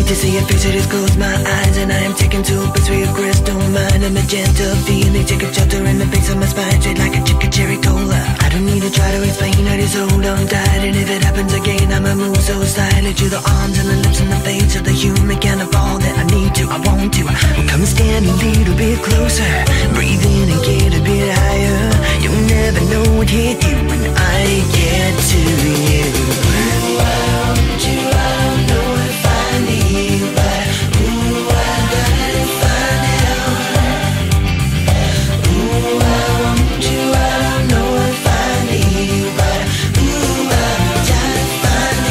to see your face, I just close my eyes, and I am taken to a place where your crystal mind, a magenta feeling, take a shelter in the face of my spine, straight like a chicken cherry cola. I don't need to try to explain, I just hold on tight, and if it happens again, I'ma move so silently to the arms and the lips and the face of the human kind of all that I need to, I want to. Well, come and stand a little bit closer, breathe in and get a bit higher. You'll never know what hit you when I get to you. Ooh, I want you, I don't know if I need you, but ooh, I gotta find out. Ooh, I want you, I don't know if I need you, but ooh, I gotta find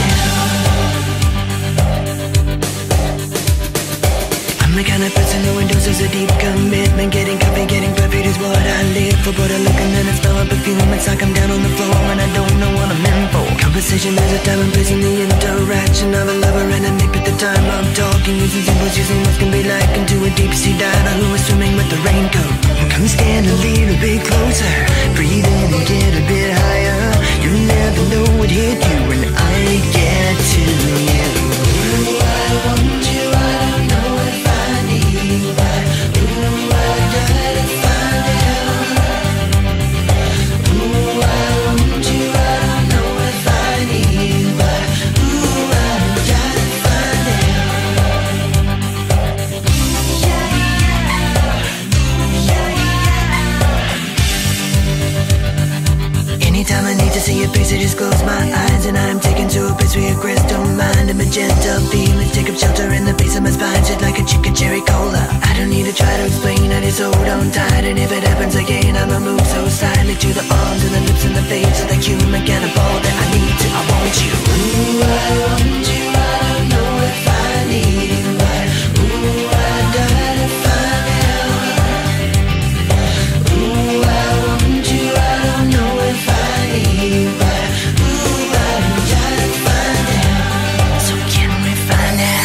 out. I'm the kind of person who endorses a deep commitment. Getting coffee, getting perfect is what I live for. But I look and then I smell a perfume. It's like I'm down on the floor and I don't know what I'm in for. Conversation is a time and place in the interaction of a lover and a nip at the time of talking. Using symbols, using what can be like into a deep sea diver who is swimming with the raincoat. Come stand a little bit closer, breathe in and get a bit higher. You'll never know what hit you when I get to you. Ooh, I want you, I don't know if I need you, but ooh, I gotta find out. Ooh, I want you, I don't know if I need you, but ooh, I gotta find out. Anytime I need to see your face, I just close my eyes, and I'm taken to a place where your crystal mind, a magenta feeling, take up shelter in the base of my spine, shit like a chicken cherry cola. I don't need to try to explain, I just hold on tight, and if it happens again, I'ma move so silently to the arms and the lips and the face of the human kind of all that I need to, I want you. Ooh, I want you, I don't know if I need you, but ooh, I gotta find out. Ooh, I want you, I don't know if I need you, but ooh, I gotta find out. So can we find out?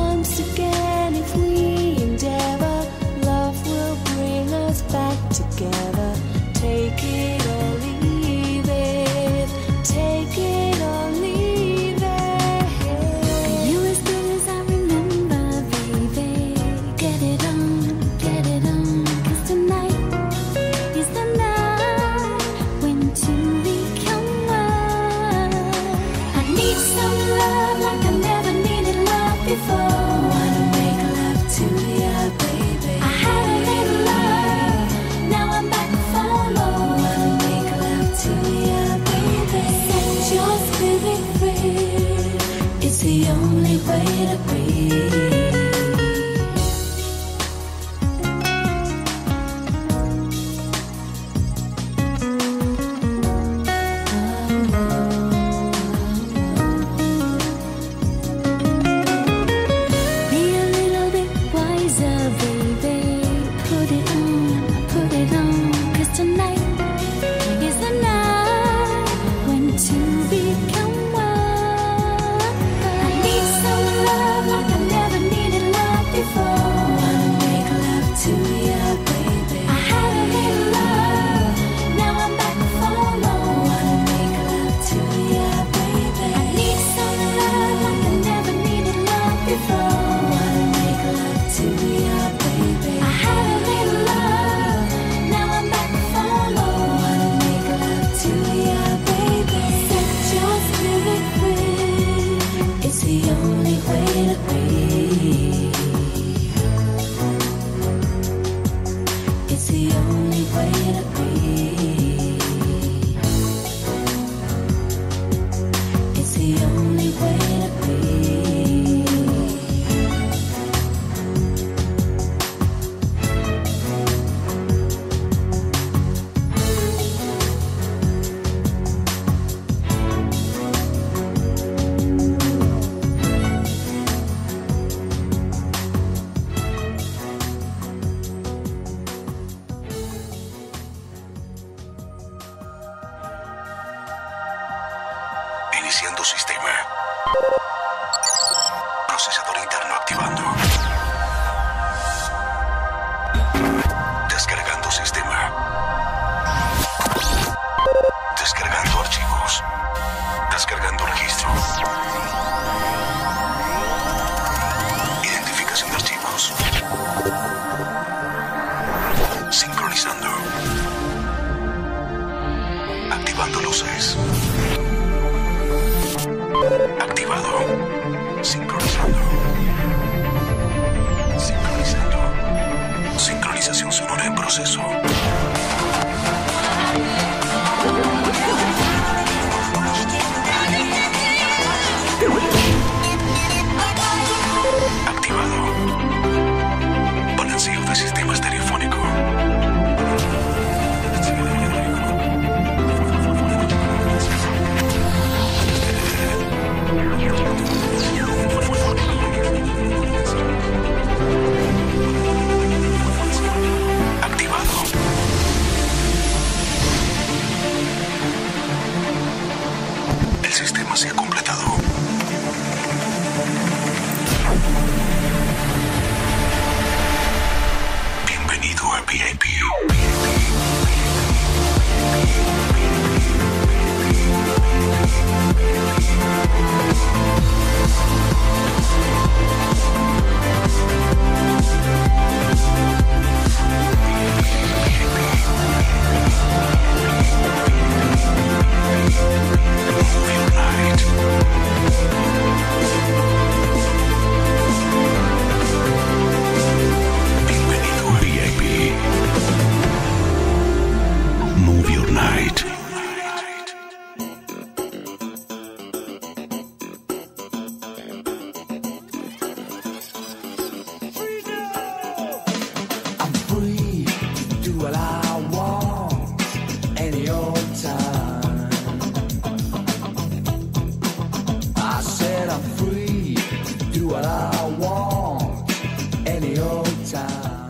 Together Iniciando sistema. Procesador interno activando. Descargando sistema. Descargando archivos. Descargando registro. Identificación de archivos. Sincronizando. Activando luces. Activado. Sincronizando. Sincronizando. Sincronización sonora en proceso. Activado. Balanceo de sistema estereofónico. Activado. El sistema se ha completado. Bienvenido a VIP. Move your night. I'm free to do what I want any old time. I said I'm free to do what I want any old time.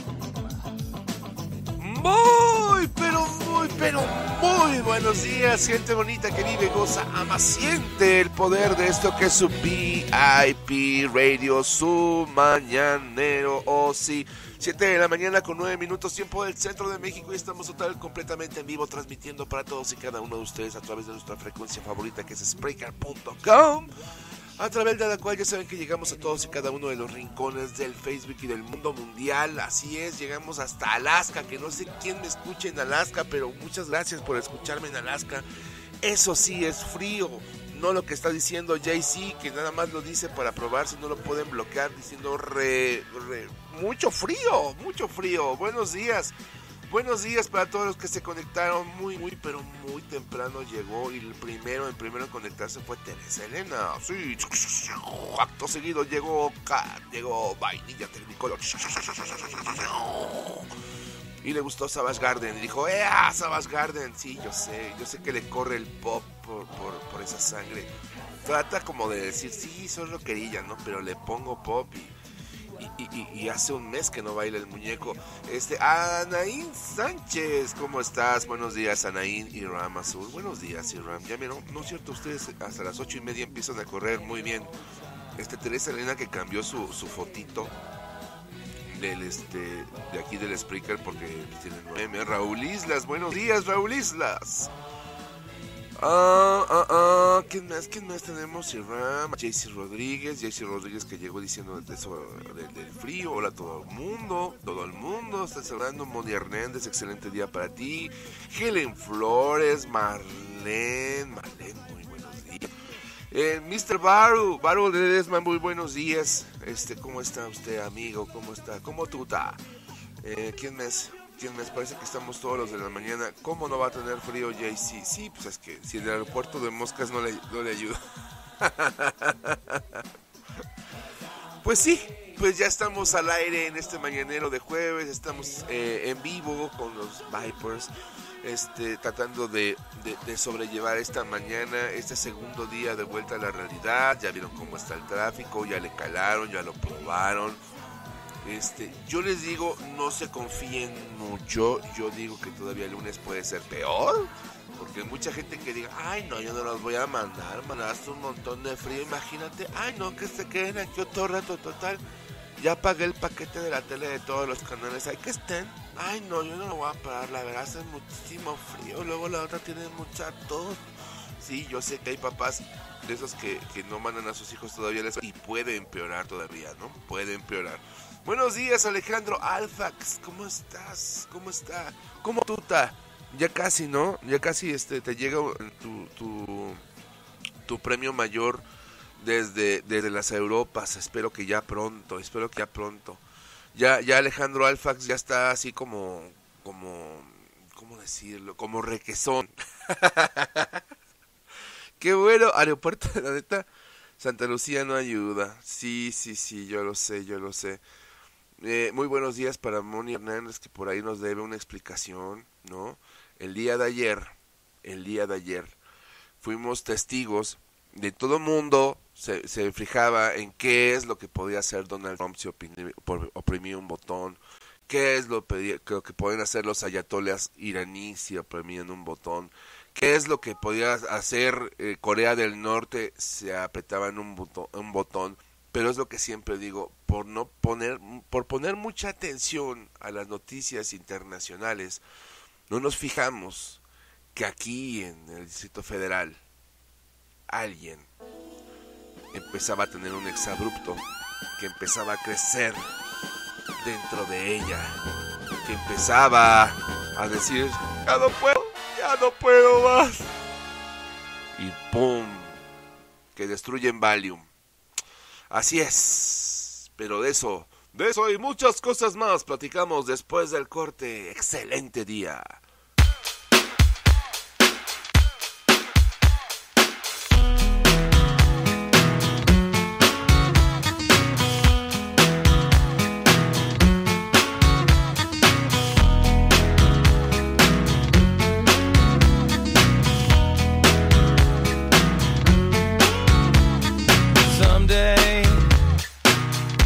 Muy buenos días, gente bonita que vive, goza, ama, siente el poder de esto que es su VIP Radio, su mañanero, sí, 7 de la mañana con 9 minutos, tiempo del centro de México, y estamos completamente en vivo, transmitiendo para todos y cada uno de ustedes a través de nuestra frecuencia favorita, que es Spreaker.com, a través de la cual ya saben que llegamos a todos y cada uno de los rincones del Facebook y del mundo mundial. Así es, llegamos hasta Alaska, que no sé quién me escuche en Alaska, pero muchas gracias por escucharme en Alaska. Eso sí es frío, no lo que está diciendo Jay-Z, que nada más lo dice para probar si no lo pueden bloquear, diciendo mucho frío. Buenos días para todos los que se conectaron muy temprano. Llegó, y el primero en conectarse fue Teresa Elena. Sí, acto seguido llegó Vainilla Technicolor. Y le gustó Savage Garden. Y dijo, Savage Garden. Sí, yo sé que le corre el pop por esa sangre. Trata como de decir, sí, soy rockerilla, ¿no? Pero le pongo pop y hace un mes que no baila el muñeco. Anaín Sánchez, ¿cómo estás? Buenos días, Anaín y Ram Azul. Buenos días, y Ram. Ya vieron, no es cierto, ustedes hasta las 8:30 empiezan a correr muy bien. Teresa Elena, que cambió su fotito del de aquí del Spreaker porque tiene 9. Raúl Islas, buenos días, Raúl Islas. ¿Quién más tenemos? Jaycee Rodríguez que llegó diciendo eso del frío. Hola a todo el mundo está saludando. Moni Hernández, excelente día para ti. Helen Flores, Marlene, muy buenos días. Mr. Baru Ledesma, muy buenos días. ¿Cómo está usted, amigo? ¿Cómo tú estás? ¿Quién más? Parece que estamos todos los de la mañana. ¿Cómo no va a tener frío, Jay-Z? Sí, pues es que si el aeropuerto de Moscas no le ayuda. Pues sí, pues ya estamos al aire en este mañanero de jueves. Estamos en vivo con los Vipers, tratando de sobrellevar esta mañana, este segundo día de vuelta a la realidad. Ya vieron cómo está el tráfico, ya le calaron, ya lo probaron. Yo les digo, no se confíen mucho. Yo digo que todavía el lunes puede ser peor, porque Porque mucha gente que diga, ay no, yo no los voy a mandar, mandaste un montón de frío, imagínate, ay no, que se queden aquí otro rato, total, ya pagué el paquete de la tele de todos los canales, hay que estén, ay no, yo no lo voy a parar, la verdad hace muchísimo frío, luego la otra tiene mucha tos. Sí, yo sé que hay papás de esos que no mandan a sus hijos todavía y puede empeorar todavía, ¿no? Puede empeorar. Buenos días, Alejandro Alfax, ¿cómo estás? ¿Cómo está? ¿Cómo tú estás? Ya casi, ¿no? Ya casi te llega tu premio mayor desde las Europas. Espero que ya pronto. Ya Alejandro Alfax ya está así como ¿cómo decirlo? Como requesón. Qué bueno, aeropuerto de la neta. Santa Lucía no ayuda. Sí, yo lo sé. Muy buenos días para Moni Hernández, que por ahí nos debe una explicación, ¿no? El día de ayer fuimos testigos de todo mundo se fijaba en qué es lo que podía hacer Donald Trump si oprimía un botón, qué es lo que pueden hacer los ayatollahs iraníes si oprimían un botón, qué es lo que podía hacer Corea del Norte si apretaban un botón. Pero es lo que siempre digo, por poner mucha atención a las noticias internacionales, no nos fijamos que aquí en el Distrito Federal alguien empezaba a tener un exabrupto, que empezaba a crecer dentro de ella, que empezaba a decir, ya no puedo más, y ¡pum!, que destruyen Valium. Así es, pero de eso y muchas cosas más platicamos después del corte. Excelente día.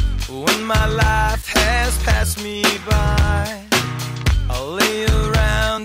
My life has passed me by. I'll lay around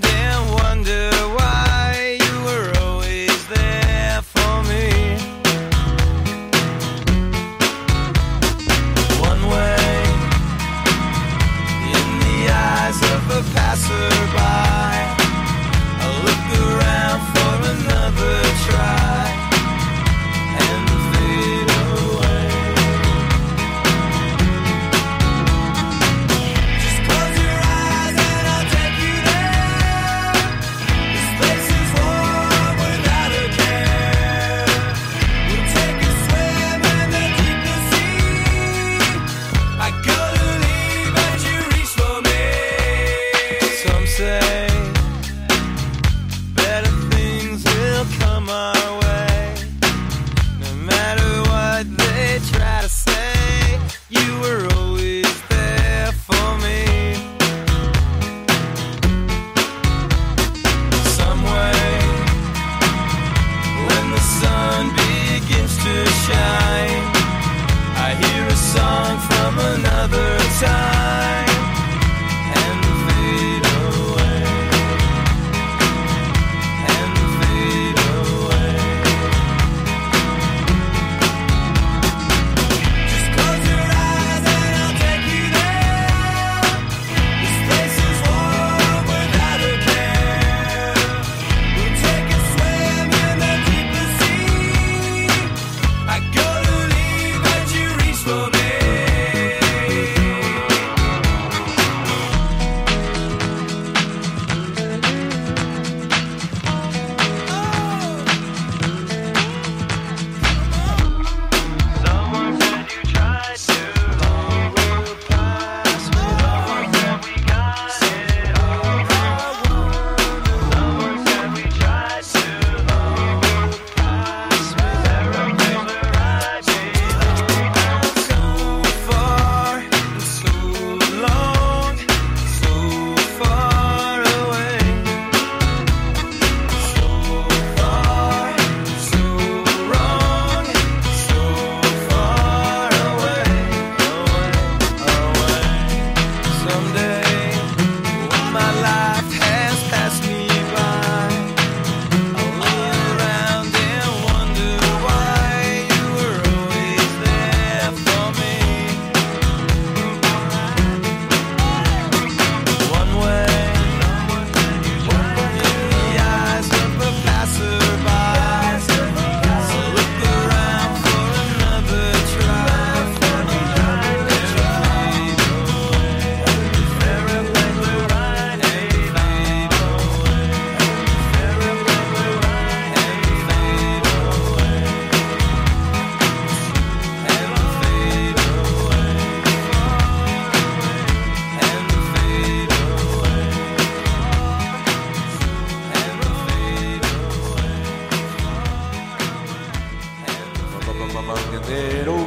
Pero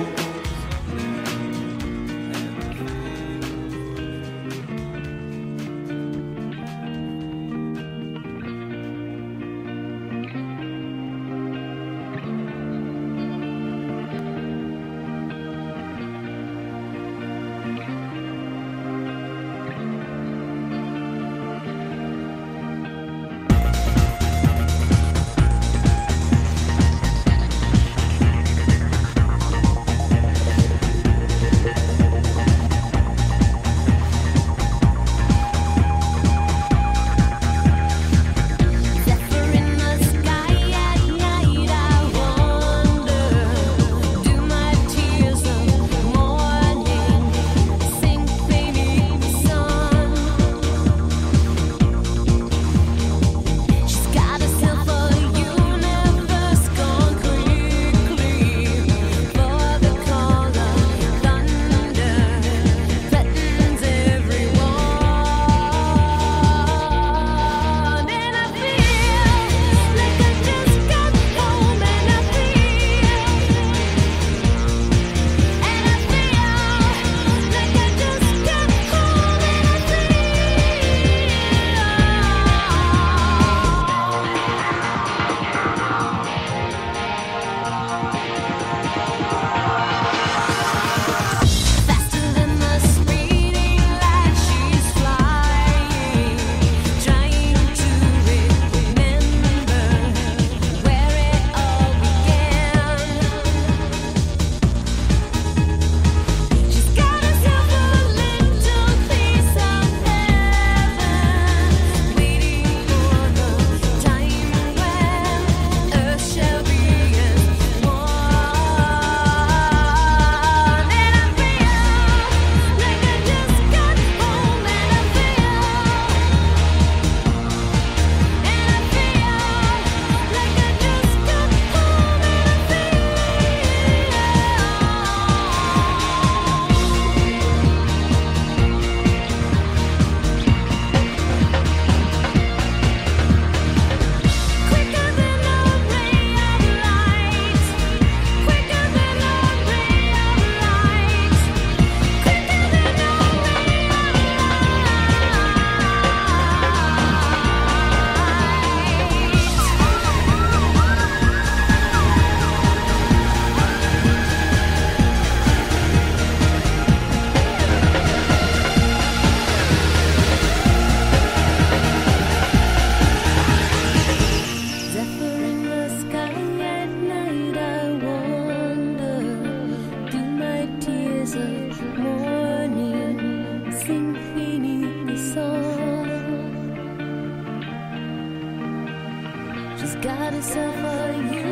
got herself a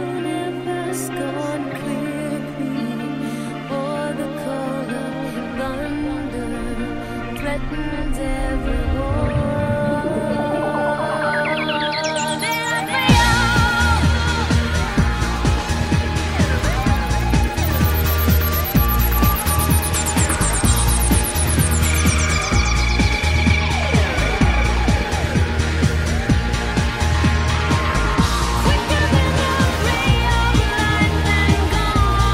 universe gone quickly, or the call of thunder threatens everyone.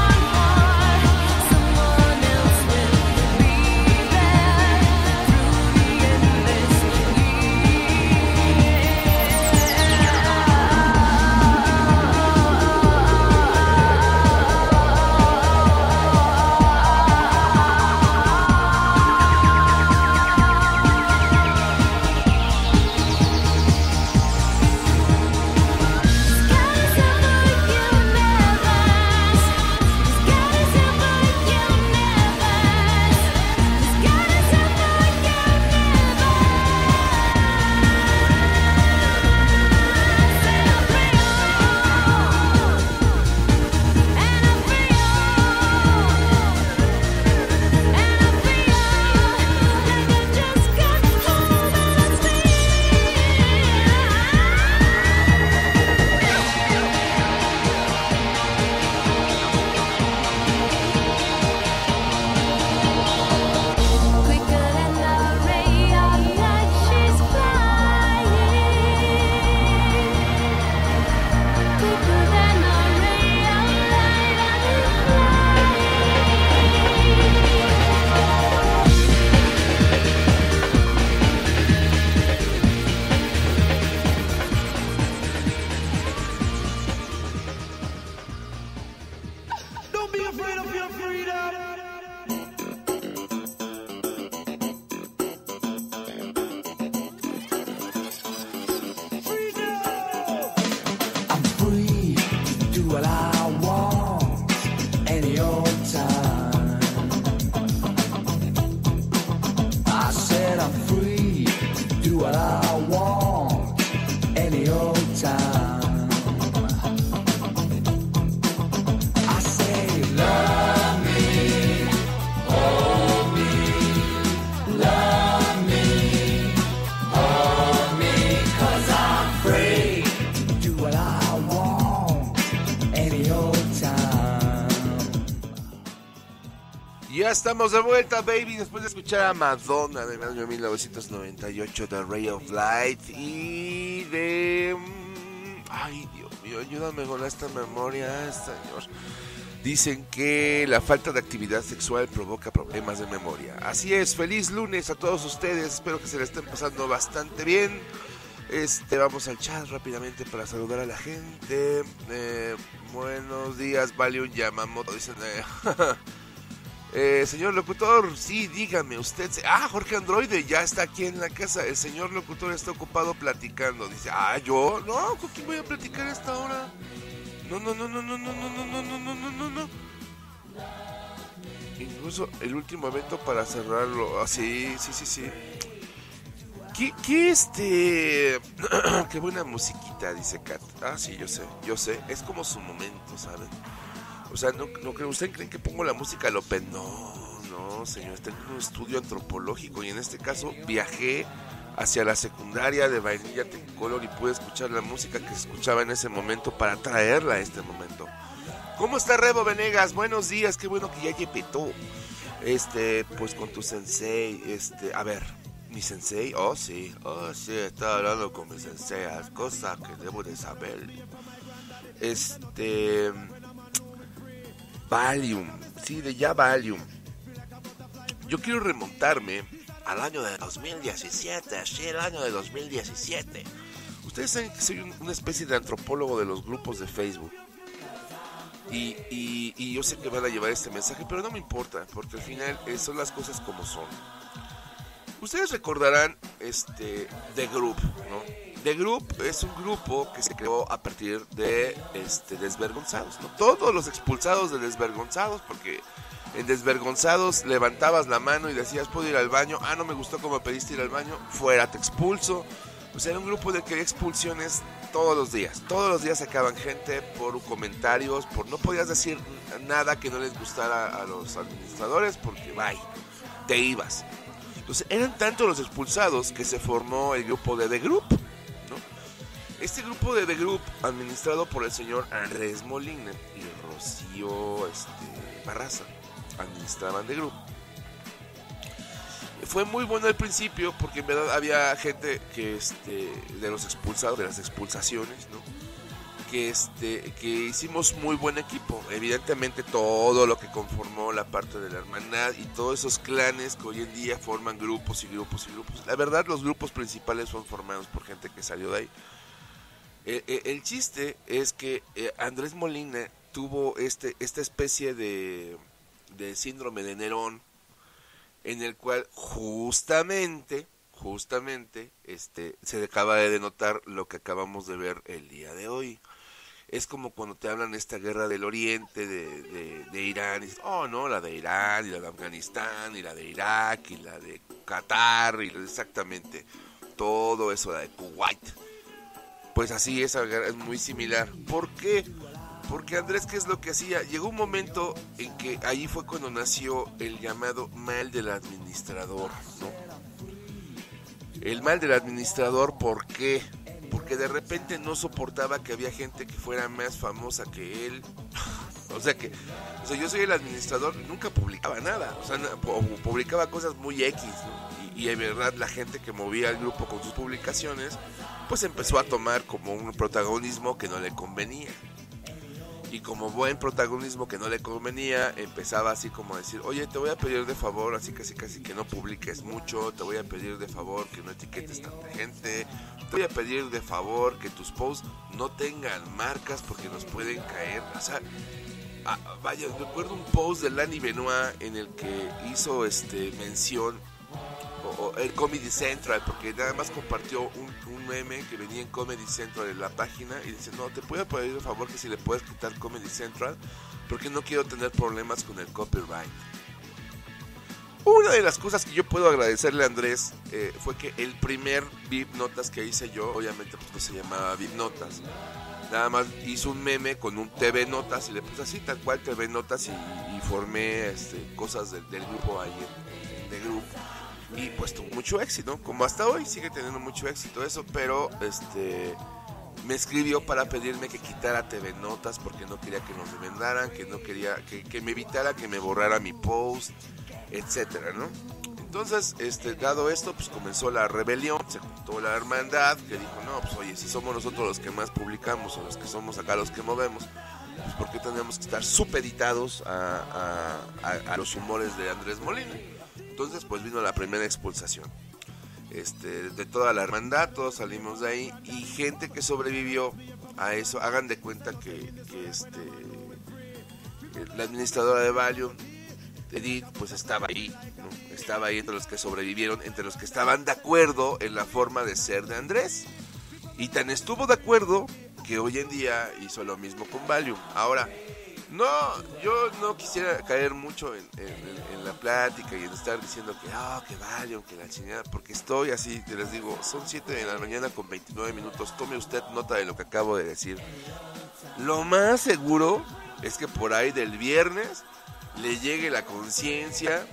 Through I'm free to do what I want any old time. I said I'm free to do what I want any old time. I say love me, hold me, love me, hold me, 'cause I'm free to do what I want any old time. Ya estamos de vuelta, baby, después de escuchar a Madonna del año 1998 de Ray of Light y de... Ay, Dios mío, ayúdame con esta memoria, señor. Dicen que la falta de actividad sexual provoca problemas de memoria. Así es, feliz lunes a todos ustedes, espero que se la estén pasando bastante bien. Vamos al chat rápidamente para saludar a la gente. Buenos días, Valium Yamamoto, dicen... señor locutor, sí, dígame, usted... Jorge Androide ya está aquí en la casa. El señor locutor está ocupado platicando. Dice, ¿yo? No, ¿con quién voy a platicar a esta hora? No. Incluso el último evento para cerrarlo. Sí. ¿Qué qué buena musiquita, dice Kat. Sí, yo sé. Es como su momento, ¿saben? O sea, no creo, ¿ustedes creen que pongo la música a lo No, señor, está en un estudio antropológico y en este caso viajé hacia la secundaria de Vainilla Technicolor y pude escuchar la música que se escuchaba en ese momento para traerla a este momento. ¿Cómo está Rebo Venegas? Buenos días, qué bueno que ya llepetó. Pues con tu sensei, a ver, mi sensei, sí, estaba hablando con mi sensei, cosas que debo de saber. Valium, sí, de ya Valium. Yo quiero remontarme al año de 2017, sí, el año de 2017. Ustedes saben que soy una especie de antropólogo de los grupos de Facebook. Y yo sé que van a llevar este mensaje, pero no me importa, porque al final son las cosas como son. Ustedes recordarán The Group, ¿no? The Group es un grupo que se creó a partir de Desvergonzados, ¿no? Todos los expulsados de Desvergonzados, porque en Desvergonzados levantabas la mano y decías, ¿puedo ir al baño? No me gustó cómo pediste ir al baño, fuera, te expulso. O sea, era un grupo de que había expulsiones todos los días sacaban gente por comentarios, no podías decir nada que no les gustara a los administradores, porque bye, te ibas. Entonces eran tantos los expulsados que se formó el grupo de The Group, ¿no? Este grupo de The Group, administrado por el señor Andrés Molina y Rocío Barraza, administraban The Group. Fue muy bueno al principio porque en verdad había gente que de los expulsados, de las expulsaciones, ¿no? Que hicimos muy buen equipo. Evidentemente todo lo que conformó la parte de la hermandad y todos esos clanes que hoy en día forman grupos y grupos y grupos. La verdad, los grupos principales son formados por gente que salió de ahí. El chiste es que Andrés Molina tuvo esta especie de síndrome de Nerón, en el cual justamente se acaba de denotar lo que acabamos de ver el día de hoy. Es como cuando te hablan de esta guerra del Oriente, de Irán, y dices, no, la de Irán, y la de Afganistán, y la de Irak, y la de Qatar, y exactamente todo eso, la de Kuwait. Pues así, esa guerra es muy similar. ¿Por qué? Porque Andrés, ¿qué es lo que hacía? Llegó un momento en que ahí fue cuando nació el llamado mal del administrador, ¿no? El mal del administrador, ¿por qué? Porque de repente no soportaba que había gente que fuera más famosa que él. O sea, yo soy el administrador, nunca publicaba nada. O sea, publicaba cosas muy X, ¿no? Y en verdad la gente que movía el grupo con sus publicaciones, pues empezó a tomar como un protagonismo que no le convenía. Y como buen protagonismo que no le convenía, empezaba así como a decir, oye, te voy a pedir de favor, así casi que no publiques mucho, te voy a pedir de favor que no etiquetes tanta gente, te voy a pedir de favor que tus posts no tengan marcas porque nos pueden caer. O sea, vaya, recuerdo un post de Lanny Benoit en el que hizo mención o el Comedy Central, porque nada más compartió un meme que venía en Comedy Central en la página y dice, no, te puedo pedir por favor que si le puedes quitar Comedy Central porque no quiero tener problemas con el copyright. Una de las cosas que yo puedo agradecerle a Andrés fue que el primer VIP Notas que hice yo, obviamente pues no se llamaba VIP Notas, nada más hizo un meme con un TV Notas y le puse así tal cual TV Notas y formé cosas del grupo ahí en The Group. Y pues tuvo mucho éxito, como hasta hoy sigue teniendo mucho éxito eso, pero me escribió para pedirme que quitara TV Notas porque no quería que nos demandaran, que no quería que me evitara que me borrara mi post, etcétera, ¿no? Entonces, dado esto, pues comenzó la rebelión, se juntó la hermandad que dijo, no, pues oye, si somos nosotros los que más publicamos o los que somos acá los que movemos, pues ¿por qué tenemos que estar supeditados a los humores de Andrés Molina? Entonces pues vino la primera expulsación de toda la hermandad, todos salimos de ahí y gente que sobrevivió a eso, hagan de cuenta que la administradora de Valium, Edith, pues estaba ahí, ¿no? Estaba ahí entre los que sobrevivieron, entre los que estaban de acuerdo en la forma de ser de Andrés, y tan estuvo de acuerdo que hoy en día hizo lo mismo con Valium. Ahora, no, yo no quisiera caer mucho en la plática y en estar diciendo que Valium, que la chingada, porque estoy así, te les digo, son 7 de la mañana con 29 minutos, tome usted nota de lo que acabo de decir. Lo más seguro es que por ahí del viernes le llegue la conciencia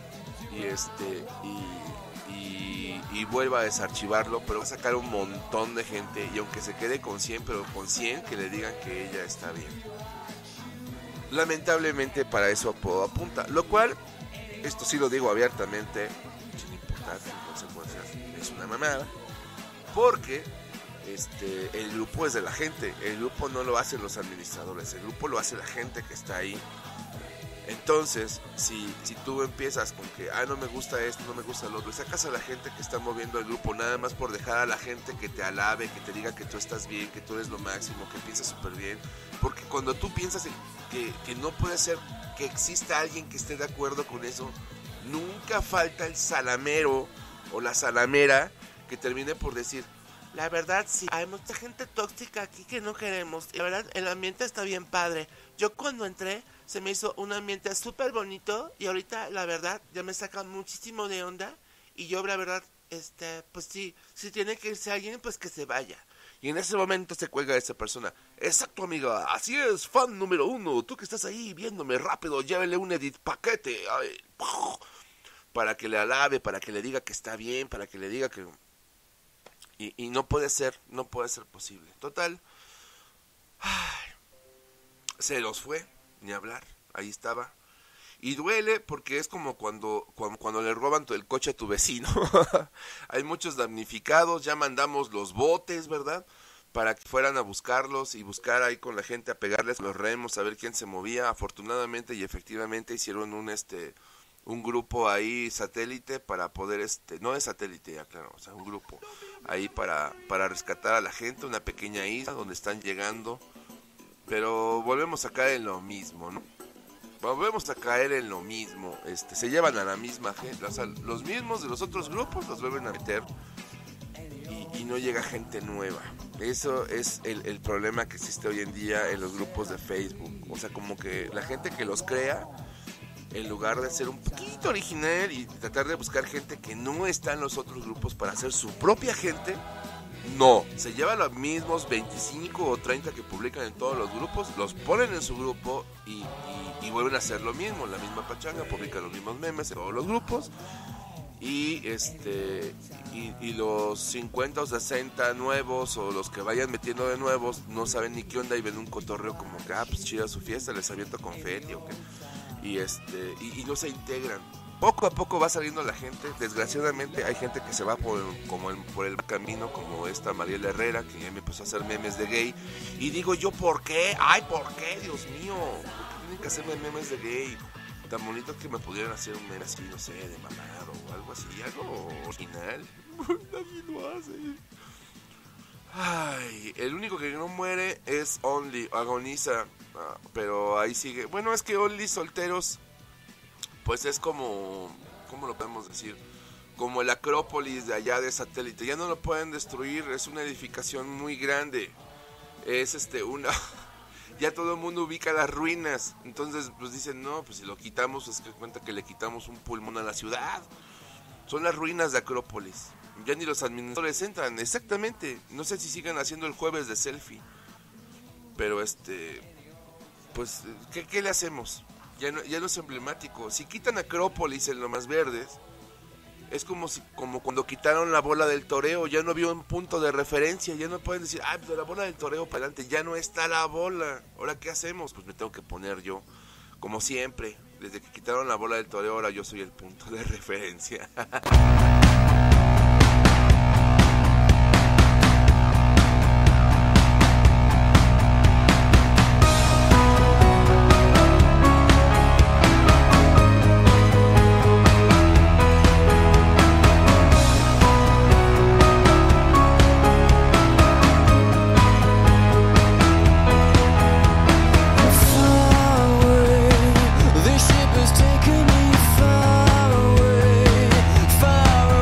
y vuelva a desarchivarlo, pero va a sacar un montón de gente, y aunque se quede con 100, pero con 100 que le digan que ella está bien. Lamentablemente para eso todo apunta, lo cual, esto sí lo digo abiertamente, sin importar sus consecuencias, es una mamada, porque el grupo es de la gente, el grupo no lo hacen los administradores, el grupo lo hace la gente que está ahí. Entonces, si tú empiezas con que, no me gusta esto, no me gusta lo otro, y sacas a la gente que está moviendo el grupo nada más por dejar a la gente que te alabe, que te diga que tú estás bien, que tú eres lo máximo, que piensas súper bien, porque cuando tú piensas que no puede ser que exista alguien que esté de acuerdo con eso, nunca falta el salamero o la salamera que termine por decir, la verdad sí, hay mucha gente tóxica aquí que no queremos, y la verdad el ambiente está bien padre. Yo cuando entré se me hizo un ambiente súper bonito y ahorita la verdad ya me saca muchísimo de onda y yo la verdad, pues sí, si tiene que irse alguien pues que se vaya. Y en ese momento se cuelga esa persona. Exacto, amiga, así es, fan número 1, tú que estás ahí viéndome rápido, llévele un edit paquete, para que le alabe, para que le diga que está bien, para que le diga que... Y no puede ser posible. Total, se los fue, ni hablar, ahí estaba. Y duele porque es como cuando le roban el coche a tu vecino. Hay muchos damnificados, ya mandamos los botes, ¿verdad? Para que fueran a buscarlos y buscar ahí con la gente, a pegarles los remos, a ver quién se movía. Afortunadamente y efectivamente hicieron un grupo ahí satélite para poder, no es satélite ya, claro, o sea, un grupo ahí para rescatar a la gente, una pequeña isla donde están llegando, pero volvemos a caer en lo mismo, ¿no? Se llevan a la misma gente, o sea, los mismos de los otros grupos los vuelven a meter y no llega gente nueva. Eso es el problema que existe hoy en día en los grupos de Facebook, o sea, como que la gente que los crea, en lugar de ser un poquito original y tratar de buscar gente que no está en los otros grupos para hacer su propia gente, no, se lleva los mismos 25 o 30 que publican en todos los grupos, los ponen en su grupo y vuelven a hacer lo mismo, la misma pachanga, publican los mismos memes en todos los grupos y los 50 o 60 nuevos o los que vayan metiendo de nuevos no saben ni qué onda y ven un cotorreo como que pues chida su fiesta, les aviento confeti o qué. Y no se integran. Poco a poco va saliendo la gente. Desgraciadamente hay gente que se va por el camino, como esta Mariela Herrera, que ya me empezó a hacer memes de gay. Y digo yo, ¿por qué? ¿Por qué? Dios mío, ¿por qué tienen que hacerme memes de gay? Tan bonito que me pudieran hacer un meme así, no sé, de mamado o algo así, algo original. Nadie lo hace. Ay, el único que no muere es Only, agoniza, pero ahí sigue. Bueno, es que Only Solteros, pues es como, ¿cómo lo podemos decir? Como el Acrópolis de allá de Satélite, ya no lo pueden destruir, es una edificación muy grande, es una... Ya todo el mundo ubica las ruinas, entonces pues dicen, no, pues si lo quitamos, es que cuenta que le quitamos un pulmón a la ciudad. Son las ruinas de Acrópolis. Ya ni los administradores entran, exactamente. No sé si sigan haciendo el jueves de selfie. Pero pues, ¿qué le hacemos? Ya no es emblemático. Si quitan Acrópolis en Lomas Verdes, es como cuando quitaron la bola del toreo, ya no había un punto de referencia, ya no pueden decir, pues de la bola del toreo para adelante, ya no está la bola. ¿Ahora qué hacemos? Pues me tengo que poner yo, como siempre, desde que quitaron la bola del toreo, ahora yo soy el punto de referencia. This ship has taken me far away, far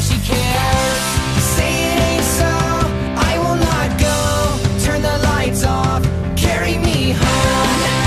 she cares. Say it ain't so, I will not go. Turn the lights off, carry me home.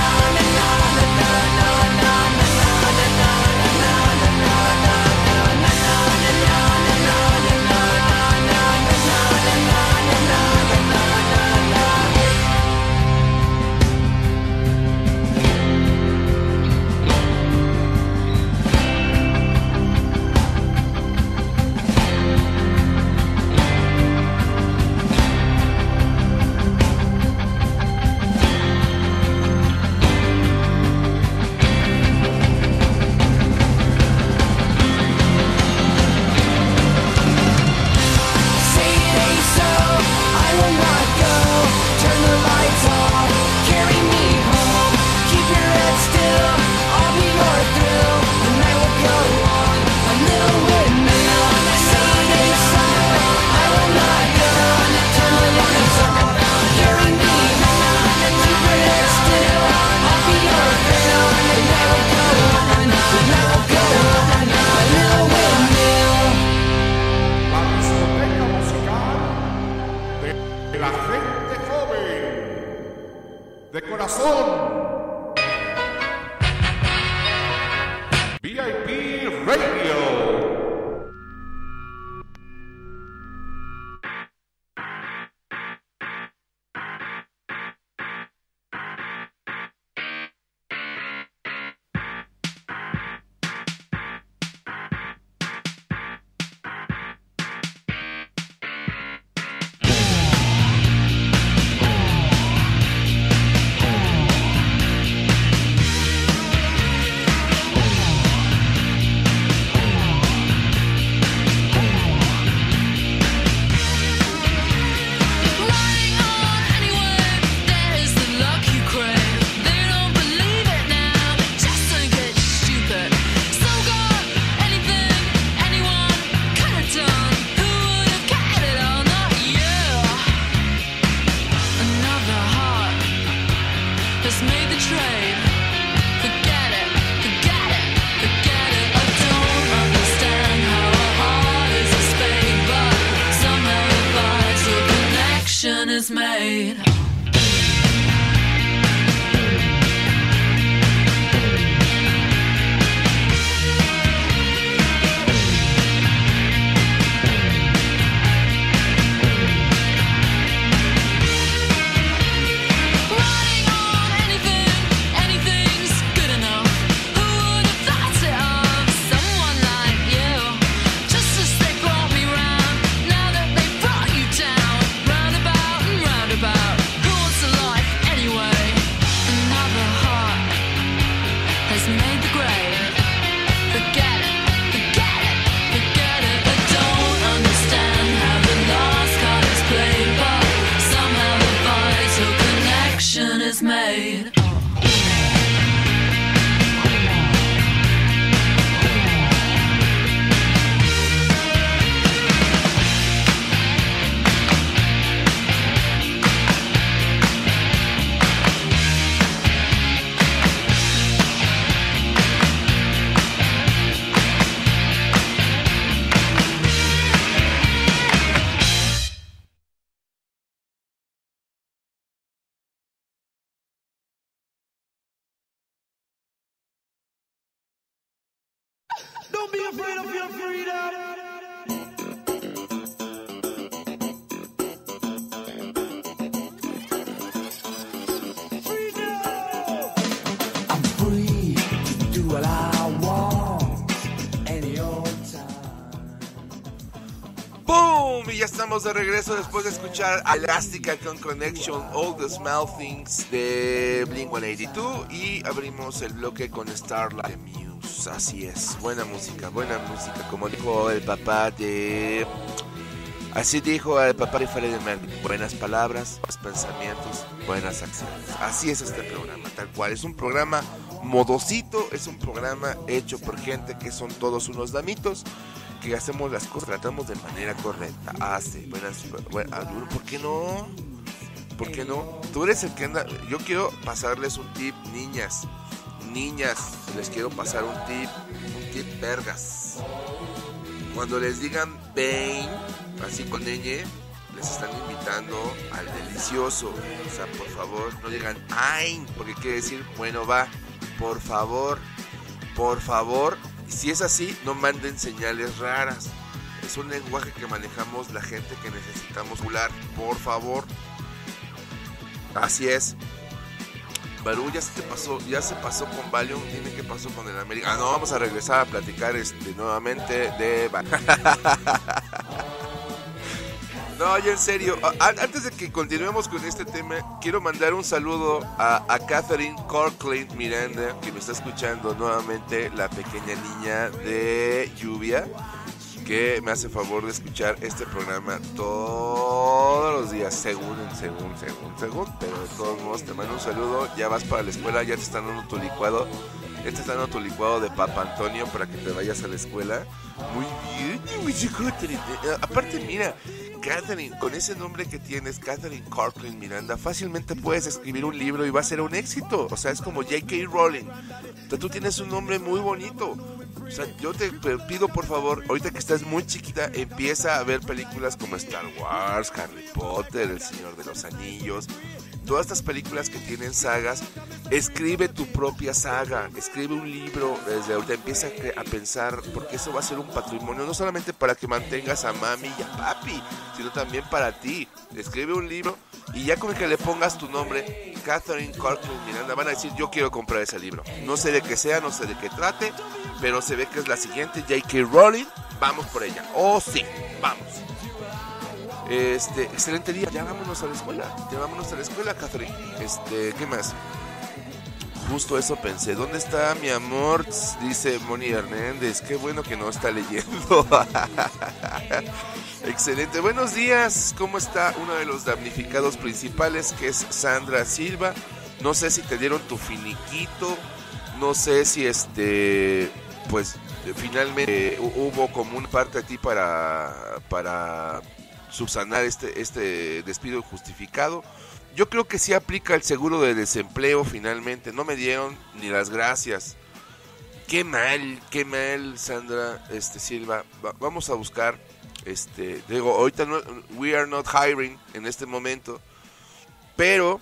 De corazón. VIP Radio. Is made. Don't be afraid of your freedom. I'm free to do what I want any old time. ¡Boom! Y ya estamos de regreso después de escuchar Elastica con Connection, All the Small Things de Blink-182 y abrimos el bloque con Starlight de Muse. Así es, buena música, como dijo el papá de... Así dijo el papá de Freddie Mercury, buenas palabras, buenos pensamientos, buenas acciones. Así es este programa, tal cual, es un programa modosito, es un programa hecho por gente que son todos unos damitos, que hacemos las cosas, tratamos de manera correcta. ¿Por qué no? ¿Por qué no? Tú eres el que anda... Yo quiero pasarles un tip, niñas, les quiero pasar un tip vergas. Cuando les digan Bane, así con ñ, les están invitando al delicioso. O sea, por favor, no digan Ain, porque quiere decir, bueno, va, por favor. Si es así, no manden señales raras. Es un lenguaje que manejamos la gente que necesitamos hablar, por favor. Así es. Barú, ya se pasó con Valium. Dime qué pasó con el América. No, vamos a regresar a platicar nuevamente de No, ya en serio, antes de que continuemos con este tema, quiero mandar un saludo a Catherine Corkland Miranda, que me está escuchando nuevamente, la pequeña niña de Lluvia, que me hace favor de escuchar este programa todos los días, según, pero de todos modos te mando un saludo. Ya vas para la escuela, ya te están dando tu licuado, de Papa Antonio para que te vayas a la escuela. Muy bien, aparte mira, Catherine, con ese nombre que tienes, Catherine Corkland Miranda, fácilmente puedes escribir un libro y va a ser un éxito. O sea, es como J.K. Rowling. O sea, tú tienes un nombre muy bonito. O sea, yo te pido por favor, ahorita que estás muy chiquita, empieza a ver películas como Star Wars, Harry Potter, El Señor de los Anillos. Todas estas películas que tienen sagas, escribe tu propia saga, escribe un libro, desde ahorita empieza a pensar, porque eso va a ser un patrimonio, no solamente para que mantengas a mami y a papi, sino también para ti. Escribe un libro y ya con que le pongas tu nombre, Catherine Corkland Miranda, van a decir, yo quiero comprar ese libro. No sé de qué sea, no sé de qué trate, pero se ve que es la siguiente J.K. Rowling, vamos por ella. Oh sí, vamos. Excelente día, ya vámonos a la escuela, Catherine. ¿Qué más? Justo eso pensé, ¿dónde está mi amor? Dice Moni Hernández, qué bueno que no está leyendo. Excelente, buenos días, ¿cómo está uno de los damnificados principales, que es Sandra Silva? No sé si te dieron tu finiquito, no sé si pues finalmente hubo como una parte a ti para subsanar este despido injustificado. Yo creo que sí aplica el seguro de desempleo finalmente. No me dieron ni las gracias. Qué mal, Sandra Silva. Vamos a buscar, digo, ahorita no, we are not hiring en este momento, pero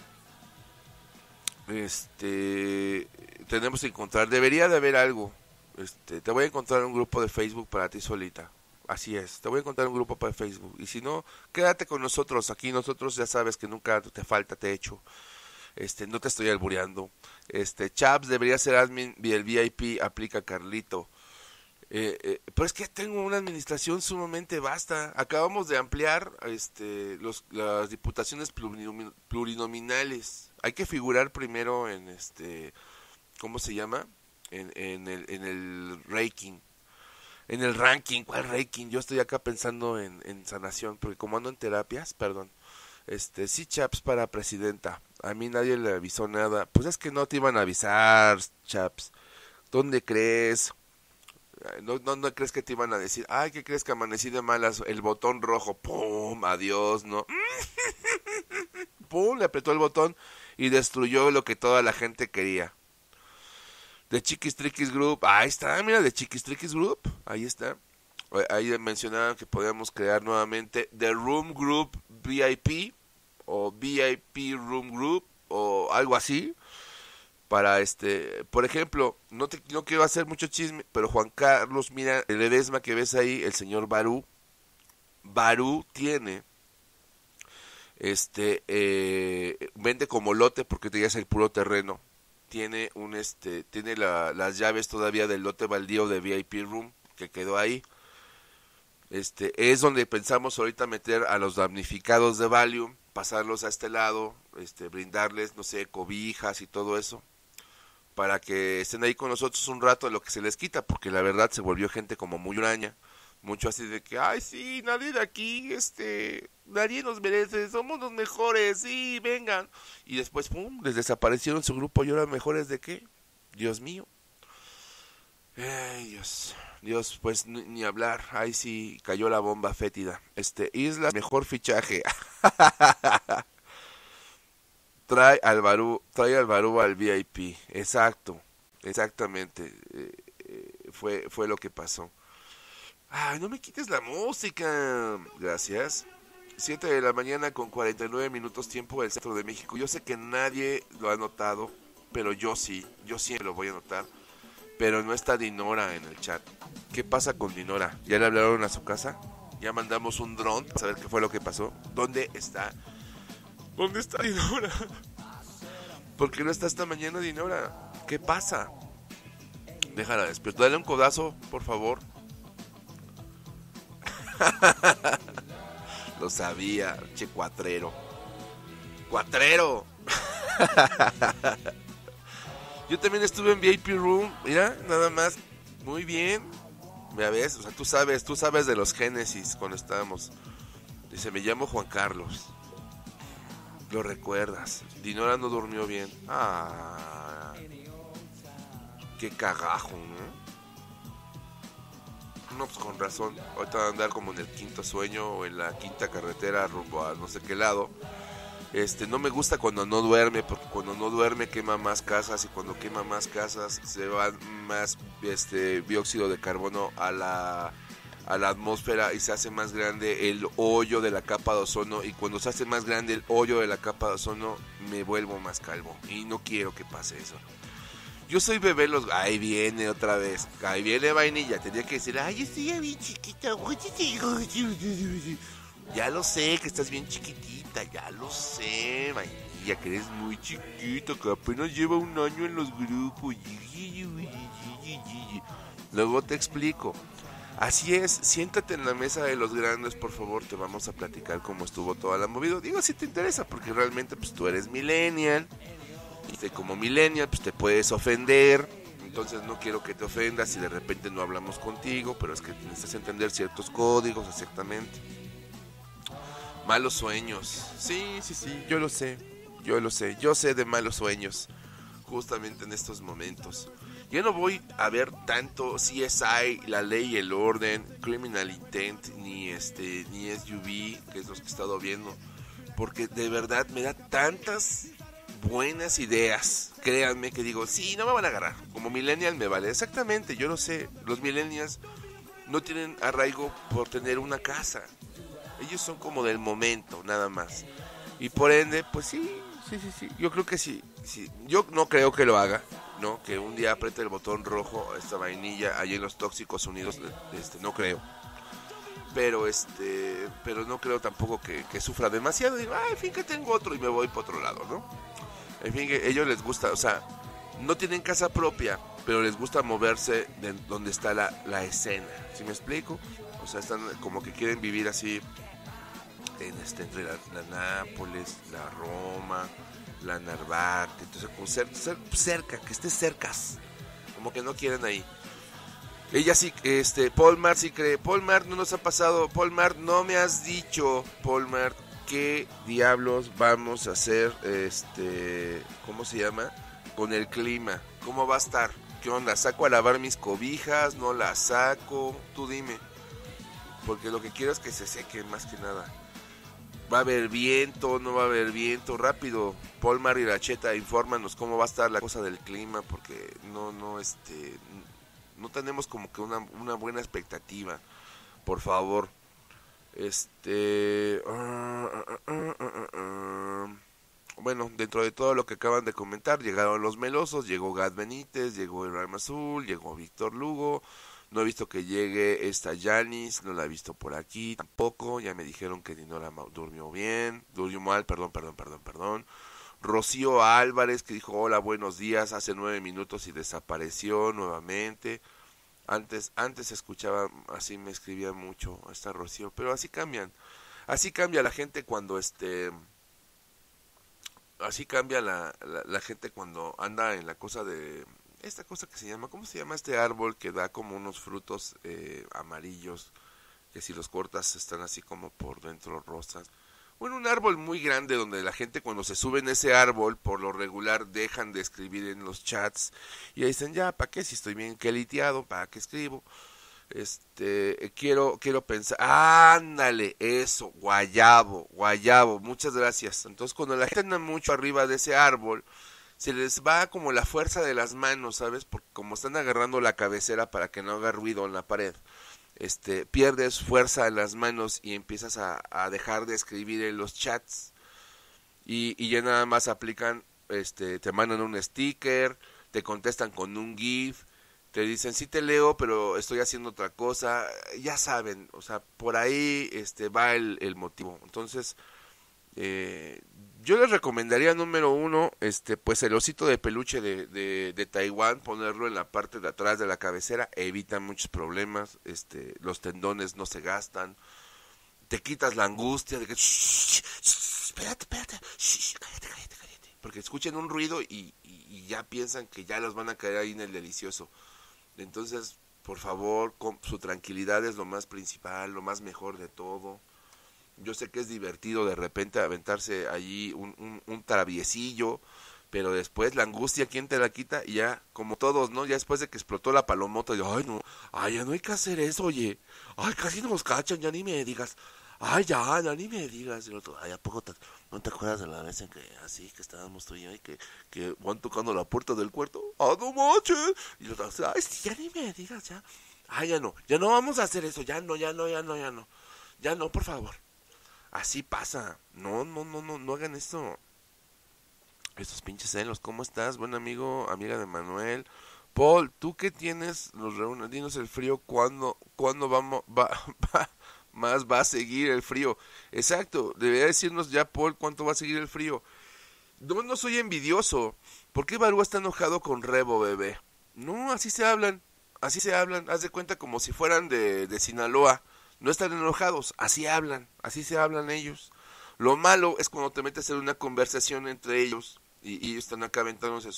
tenemos que encontrar, debería de haber algo. Te voy a encontrar un grupo de Facebook para ti solita. Así es, te voy a encontrar un grupo para Facebook. Y si no, quédate con nosotros. Aquí nosotros ya sabes que nunca te falta techo. No te estoy albureando. Chaps debería ser admin y el VIP aplica Carlito. Pero es que tengo una administración sumamente vasta. Acabamos de ampliar las diputaciones plurinominales. Hay que figurar primero en ¿cómo se llama? En el ranking. En el ranking, ¿cuál ranking? Yo estoy acá pensando en sanación, porque como ando en terapias, perdón. Sí, Chaps para presidenta. A mí nadie le avisó nada. Pues es que no te iban a avisar, Chaps. ¿Dónde crees? No crees que te iban a decir, ay, ¿qué crees que amanecí de malas? El botón rojo, pum, adiós, ¿no? Pum, le apretó el botón y destruyó lo que toda la gente quería. De Chiquis Triquis Group, ahí está, mira, de Chiquis Triquis Group, ahí está. Ahí mencionaban que podíamos crear nuevamente The Room Group VIP o VIP Room Group o algo así. Para por ejemplo, no quiero hacer mucho chisme, pero Juan Carlos, mira, el Edesma que ves ahí, el señor Barú tiene, vende como lote porque te llevas el puro terreno. Tiene tiene las llaves todavía del lote baldío de VIP Room que quedó ahí. Es donde pensamos ahorita meter a los damnificados de Valium, pasarlos a este lado, brindarles, no sé, cobijas y todo eso, para que estén ahí con nosotros un rato de lo que se les quita, porque la verdad se volvió gente como muy huraña, mucho así de que, ay sí, nadie de aquí, nadie nos merece, somos los mejores, sí, vengan, y después, pum, les desaparecieron su grupo, y ahora mejores de qué, Dios mío, ay Dios, pues ni hablar, ay sí, cayó la bomba fétida, Isla, mejor fichaje, trae al Barú al VIP, exactamente, fue lo que pasó. Ay, no me quites la música. Gracias. 7 de la mañana con 49 minutos tiempo del centro de México. Yo sé que nadie lo ha notado, pero yo sí. Yo siempre lo voy a notar. Pero no está Dinora en el chat. ¿Qué pasa con Dinora? ¿Ya le hablaron a su casa? ¿Ya mandamos un dron para saber qué fue lo que pasó? ¿Dónde está? ¿Dónde está Dinora? ¿Por qué no está esta mañana Dinora? ¿Qué pasa? Déjala despierta. Dale un codazo, por favor. Lo sabía, che cuatrero. ¡Cuatrero! Yo también estuve en VIP Room. Mira, nada más. Muy bien. ¿Me ves? O sea, tú sabes de los Génesis cuando estábamos. Dice, me llamo Juan Carlos. Lo recuerdas. Dinora no durmió bien. Ah, qué cagajo, ¿no? No, pues con razón. Ahorita va a andar como en el quinto sueño o en la quinta carretera rumbo a no sé qué lado. No me gusta cuando no duerme, porque cuando no duerme quema más casas, y cuando quema más casas se va más dióxido de carbono a la atmósfera y se hace más grande el hoyo de la capa de ozono, y cuando se hace más grande el hoyo de la capa de ozono me vuelvo más calvo y no quiero que pase eso. Yo soy bebé ahí viene otra vez, ahí viene Vainilla, tenía que decir, ay, estoy bien chiquita, ya lo sé que estás bien chiquitita, ya lo sé, Vainilla, que eres muy chiquita, que apenas lleva un año en los grupos. Luego te explico. Así es, siéntate en la mesa de los grandes, por favor, te vamos a platicar cómo estuvo toda la movida. Digo, si te interesa, porque realmente pues tú eres millennial, y como millennial pues te puedes ofender, entonces no quiero que te ofendas si de repente no hablamos contigo, pero es que necesitas entender ciertos códigos exactamente. Malos sueños, sí, yo lo sé, yo sé de malos sueños, justamente en estos momentos. Yo no voy a ver tanto CSI, La Ley y el Orden, Criminal Intent, ni SUV, que es los que he estado viendo, porque de verdad me da tantas buenas ideas, créanme que digo, sí, no me van a agarrar, como millennial me vale, exactamente, yo lo sé, los millennials no tienen arraigo por tener una casa, ellos son como del momento, nada más, y por ende, pues sí, yo creo que sí, yo no creo que lo haga, ¿no? Que un día apriete el botón rojo esta Vainilla allí en los Tóxicos Unidos, no creo. Pero no creo tampoco que sufra demasiado. Digo, en fin, que tengo otro y me voy para otro lado, ¿no? En fin, que a ellos les gusta, o sea, no tienen casa propia, pero les gusta moverse de donde está la escena. ¿Sí me explico? O sea, están como que quieren vivir así entre la Nápoles, la Roma, la Narvarte, entonces como cerca, que esté cercas, como que no quieren ahí. Ella sí, Paul Mart sí cree. Paul Mart no nos ha pasado. Paul Mart, no me has dicho, Paul Mart, qué diablos vamos a hacer, ¿cómo se llama? Con el clima, ¿cómo va a estar? ¿Qué onda? ¿Saco a lavar mis cobijas? ¿No las saco? Tú dime, porque lo que quiero es que se seque más que nada. ¿Va a haber viento? ¿No va a haber viento? Rápido, Paul Mart y la Cheta, infórmanos cómo va a estar la cosa del clima, porque no tenemos como que una buena expectativa, por favor. Bueno, dentro de todo lo que acaban de comentar, llegaron los melosos, llegó Gad Benítez, llegó el Rama Azul, llegó Víctor Lugo. No he visto que llegue esta Yanis, no la he visto por aquí tampoco. Ya me dijeron que Dinora durmió mal, perdón. Rocío Álvarez, que dijo hola, buenos días, hace 9 minutos y desapareció nuevamente. Antes escuchaba, así me escribía mucho esta Rocío, pero así cambia la gente cuando así cambia la gente cuando anda en la cosa de esta cosa que se llama, ¿cómo se llama este árbol que da como unos frutos amarillos, que si los cortas están así como por dentro rosas? Bueno, un árbol muy grande donde la gente cuando se sube en ese árbol, por lo regular dejan de escribir en los chats y ahí dicen, ya, ¿para qué? Si estoy bien queliteado, ¿para qué escribo? Quiero pensar, ándale, eso, guayabo, muchas gracias. Entonces cuando la gente anda mucho arriba de ese árbol, se les va como la fuerza de las manos, ¿sabes? Porque como están agarrando la cabecera para que no haga ruido en la pared, pierdes fuerza en las manos y empiezas a dejar de escribir en los chats y ya nada más aplican, te mandan un sticker, te contestan con un GIF, te dicen sí te leo pero estoy haciendo otra cosa, ya saben, o sea, por ahí va el motivo. Entonces yo les recomendaría, número uno, pues el osito de peluche de Taiwán, ponerlo en la parte de atrás de la cabecera, evita muchos problemas, los tendones no se gastan, te quitas la angustia de que espérate, cállate, porque escuchen un ruido y ya piensan que ya los van a caer ahí en el delicioso. Entonces, por favor, su tranquilidad es lo más principal, lo más mejor de todo. Yo sé que es divertido de repente aventarse allí un traviesillo, pero después la angustia, ¿quién te la quita? Y ya, como todos, ¿no? Ya después de que explotó la palomota, yo, ya no hay que hacer eso, oye. Ay, casi nos cachan, ya ni me digas. Ay, ya ni me digas. Y el otro, ¿a poco no te acuerdas de la vez en que así, que estábamos tú y yo, y que van tocando la puerta del cuarto? ¡Ah, no manches! Y el otro, ay, sí, ya ni me digas, ya. Ay, ya no vamos a hacer eso, ya no. Ya no, por favor. Así pasa. No hagan esto. Estos pinches celos. ¿Cómo estás, buen amigo, amiga de Manuel? Paul, ¿tú qué tienes? Nos reúnen. Dinos el frío. ¿Cuándo más va a seguir el frío? Exacto. Debería decirnos ya, Paul, cuánto va a seguir el frío. No soy envidioso. ¿Por qué Barú está enojado con Rebo, bebé? No, así se hablan. Haz de cuenta como si fueran de Sinaloa. No están enojados, así se hablan ellos. Lo malo es cuando te metes en una conversación entre ellos y ellos están acá aventándose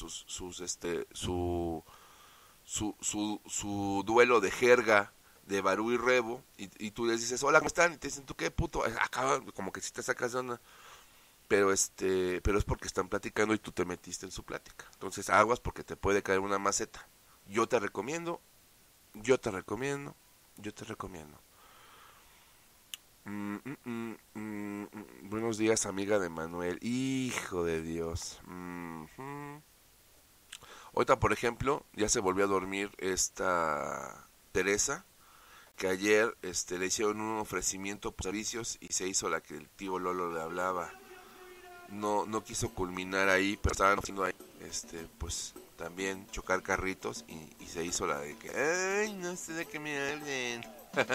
su duelo de jerga de Barú y Rebo y tú les dices, hola, ¿cómo están? Y te dicen, ¿tú qué puto? Acá como que si te sacas de onda. Pero es porque están platicando y tú te metiste en su plática. Entonces aguas porque te puede caer una maceta. Yo te recomiendo. Buenos días, amiga de Manuel. Hijo de Dios. Ahorita, por ejemplo, ya se volvió a dormir esta Teresa, que ayer le hicieron un ofrecimiento por servicios y se hizo la que el tío Lolo le hablaba. No quiso culminar ahí, pero estaban haciendo ahí, pues también chocar carritos y se hizo la de que, ay, no sé de qué me hablen.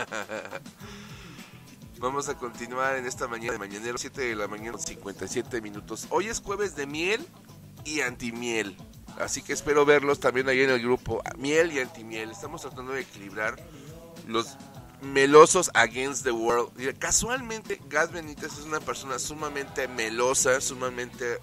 Vamos a continuar en esta mañana de mañanero, 7 de la mañana, 57 minutos. Hoy es jueves de miel y antimiel, así que espero verlos también ahí en el grupo, miel y antimiel. Estamos tratando de equilibrar los melosos against the world. Y casualmente, Gas Benítez es una persona sumamente melosa, sumamente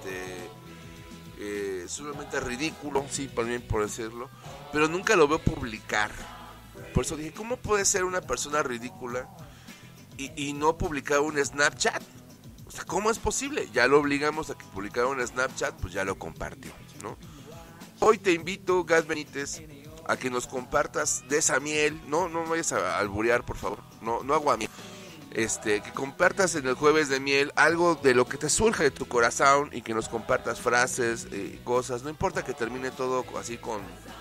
ridículo, sí, también por decirlo, pero nunca lo veo publicar. Por eso dije, ¿cómo puede ser una persona ridícula y no publicar un Snapchat? O sea, ¿cómo es posible? Ya lo obligamos a que publicara un Snapchat, pues ya lo compartió, ¿no? Hoy te invito, Gas Benítez, a que nos compartas de esa miel. No vayas a alburear, por favor. No agua miel. Que compartas en el jueves de miel algo de lo que te surja de tu corazón y que nos compartas frases, cosas. No importa que termine todo así con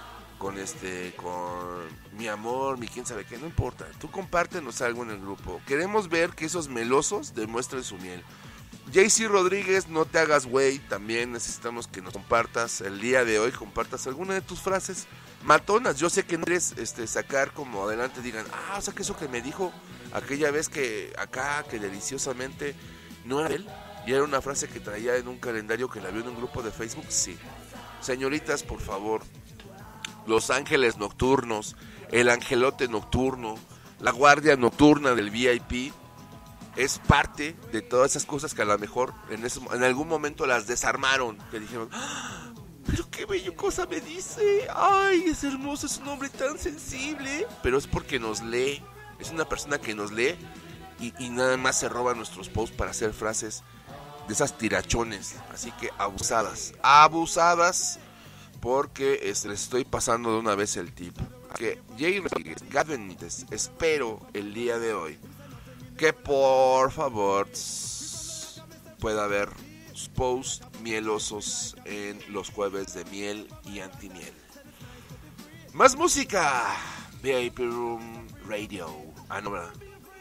mi amor, mi quién sabe qué, no importa. Tú compártenos algo en el grupo. Queremos ver que esos melosos demuestren su miel. JC Rodríguez, no te hagas güey. También necesitamos que nos compartas el día de hoy, compartas alguna de tus frases matonas. Yo sé que no quieres sacar como adelante, digan, o sea que eso que me dijo aquella vez que acá, que deliciosamente, no era él, y era una frase que traía en un calendario que la vio en un grupo de Facebook. Sí, señoritas, por favor, los ángeles nocturnos, el angelote nocturno, la guardia nocturna del VIP, es parte de todas esas cosas que a lo mejor en algún momento las desarmaron, que dijeron, pero qué bello cosa me dice, ay, es hermoso, es un hombre tan sensible, pero es porque nos lee, es una persona que nos lee y nada más se roba nuestros posts para hacer frases de esas tirachones, así que abusadas, porque les estoy pasando de una vez el tip. Que Jay Rodríguez, Gas Benítez, espero el día de hoy que por favor pueda haber posts mielosos en los jueves de miel y antimiel. Más música. VIP Room Radio. Ah, no, ¿verdad?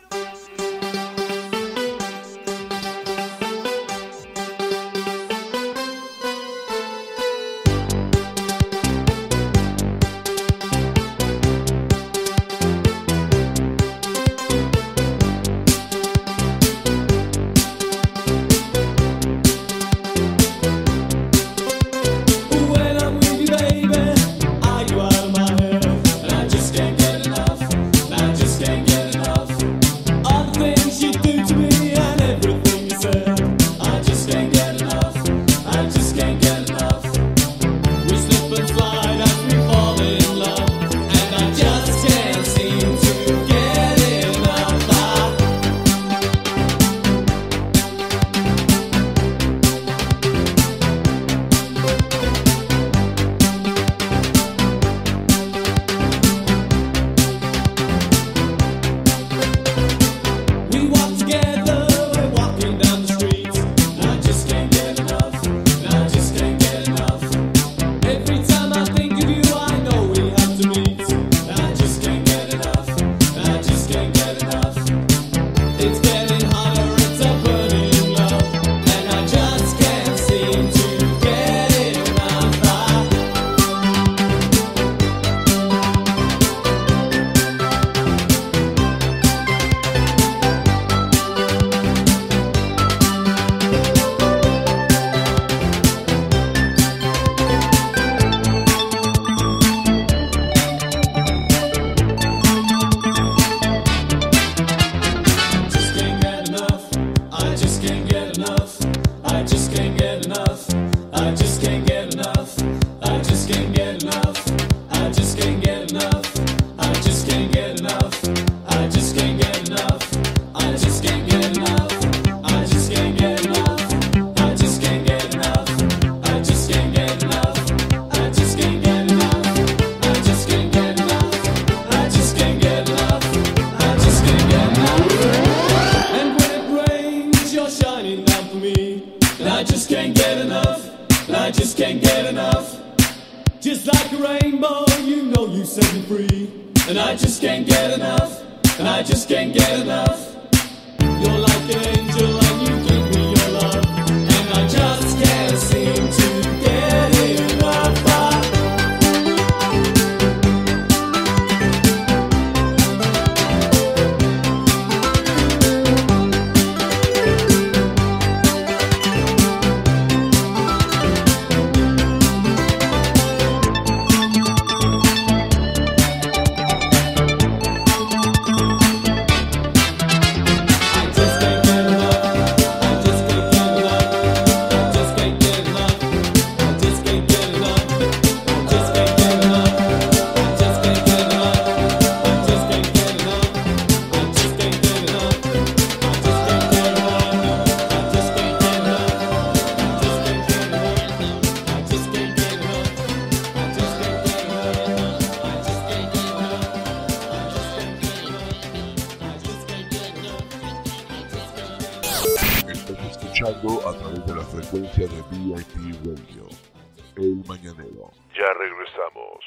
A través de la frecuencia de VIP Radio, El Mañanero. Ya regresamos.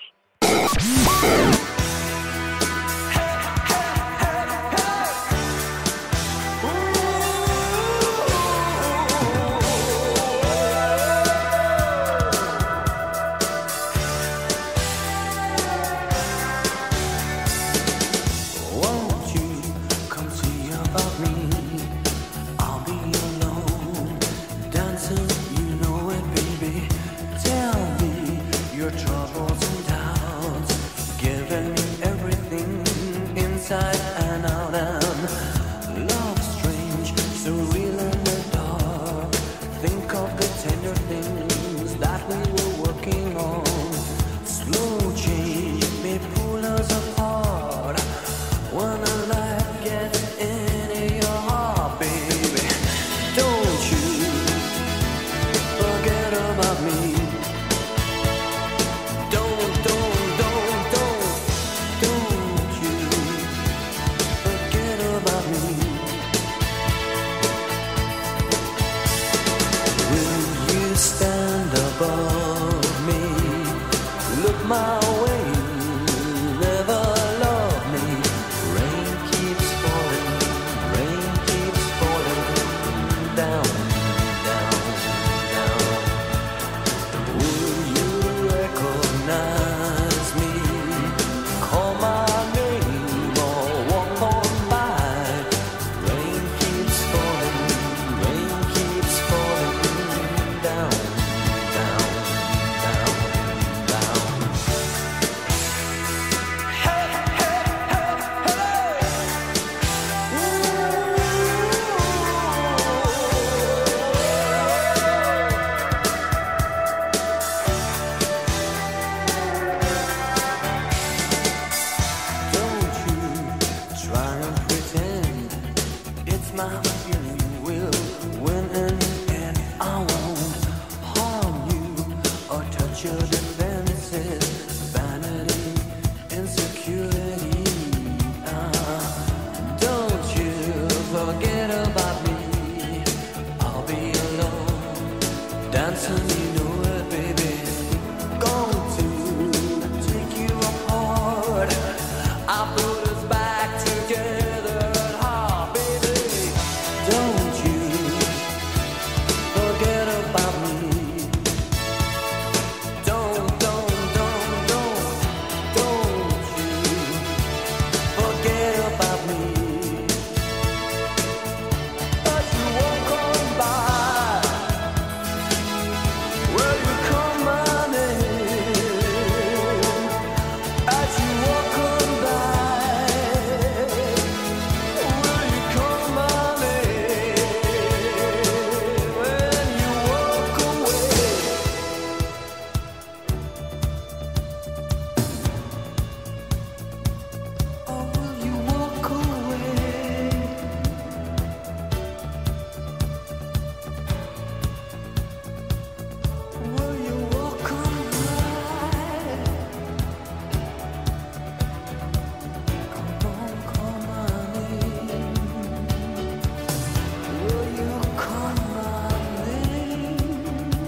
Forget try and pretend it's my feeling will win in the end. I won't harm you or touch your defenses. Vanity, insecurity. Don't you forget about me. I'll be alone, dancing, you know it, baby. Going to take you apart. I put us back together. Ah, baby, don't you forget about me. Don't you forget about me. As you walk on by, will you call my name? As you walk on by, will you call my name? When you walk away, oh, will you walk away? Will you walk on by? Come on, call my name. Will you call my name?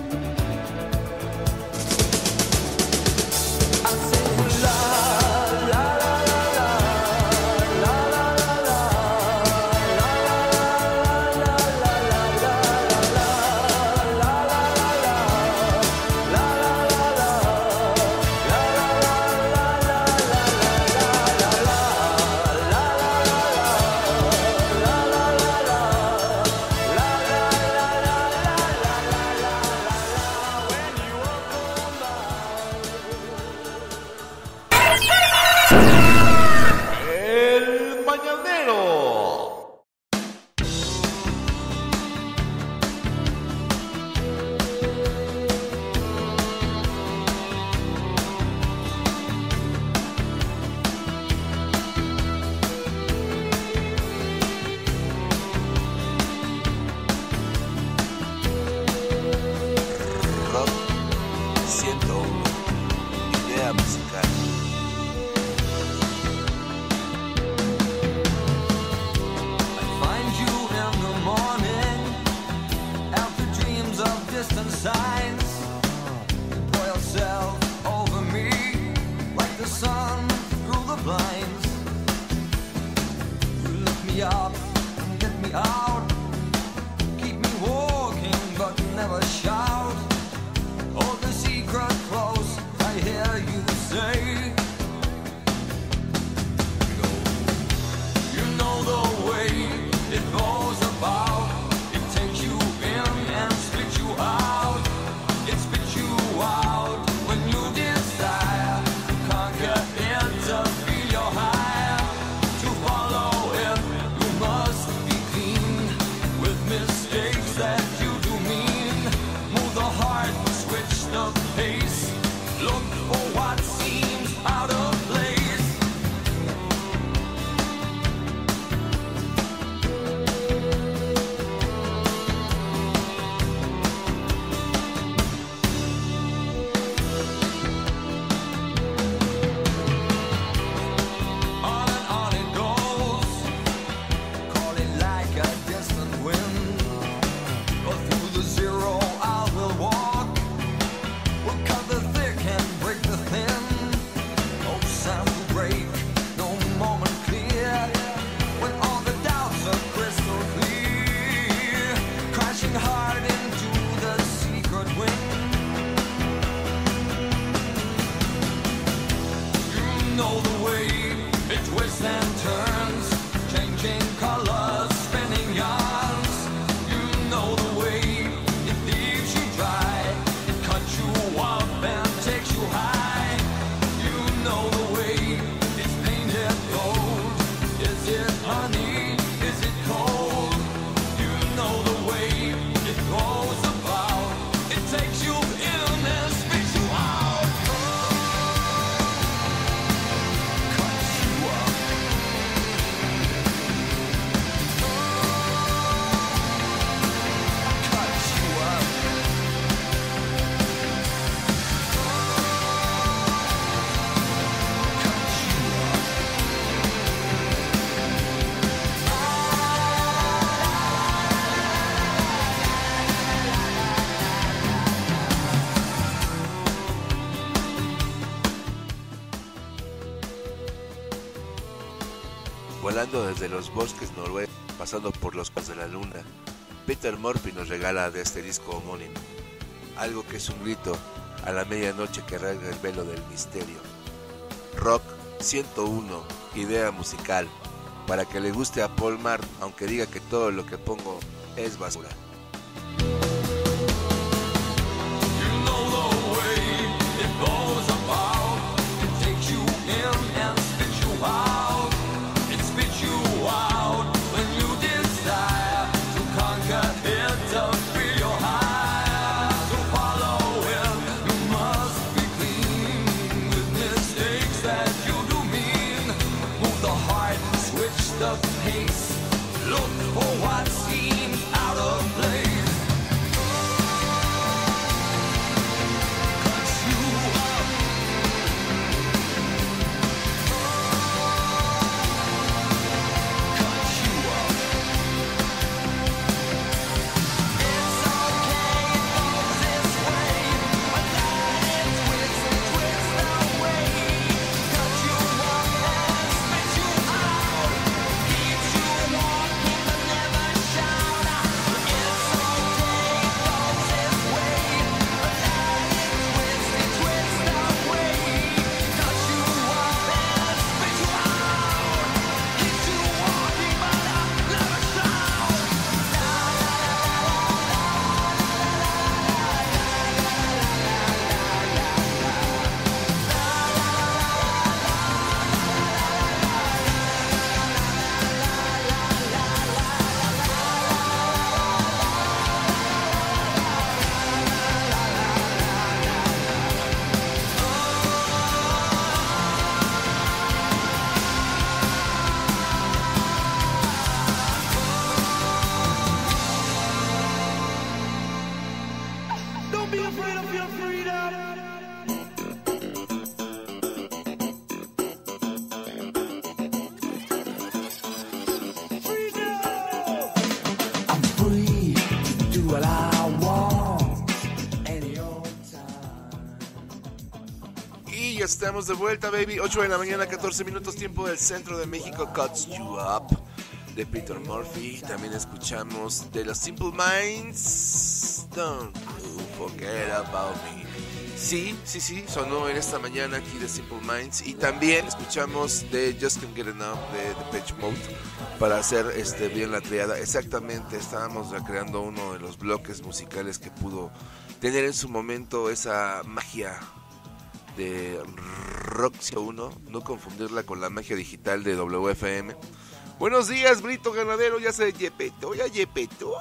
I say la la la la la la la la la El Mañanero. Rock 101. Idea musical. Find you in the morning, after dreams of distant signs. You pour yourself over me, like the sun through the blinds. You lift me up and get me out, keep me walking but never shout. Hold the secret close, I hear you say. You know the way it goes about. It takes you in and spits you out. It spits you out when you desire to conquer it, to feel your high. To follow it, you must be clean. Volando desde los bosques noruegos, pasando por los campos de la luna, Peter Murphy nos regala de este disco homónimo algo que es un grito a la medianoche que rasga el velo del misterio. Rock 101, idea musical, para que le guste a Paul Mart, aunque diga que todo lo que pongo es basura. The pace, look for what seems out of place. Cuts you up. Cuts you up. It's okay, it goes this way, but then it twists away. Cut you up and spit you out. Keeps you walking but never shout out. It's okay, it goes this way, but then it twists away. Cut you up and spit you out. Keeps you walking but never shout. Don't be afraid of your freedom. I'm free to do what I want any old time. Y ya estamos de vuelta, baby. 8 de la mañana, 14 minutos, tiempo del centro de México. Cuts You Up, de Peter Murphy. También escuchamos de los Simple Minds, Don't You Forget About Me. Sí, sonó en esta mañana aquí de Simple Minds. Y también escuchamos de Just Can't Get Enough de Depeche Mode, para hacer bien la triada. Exactamente, estábamos recreando uno de los bloques musicales que pudo tener en su momento esa magia de Rock 101, no confundirla con la magia digital de WFM. Buenos días, Brito Ganadero, ya se yepetó, ya yepetó.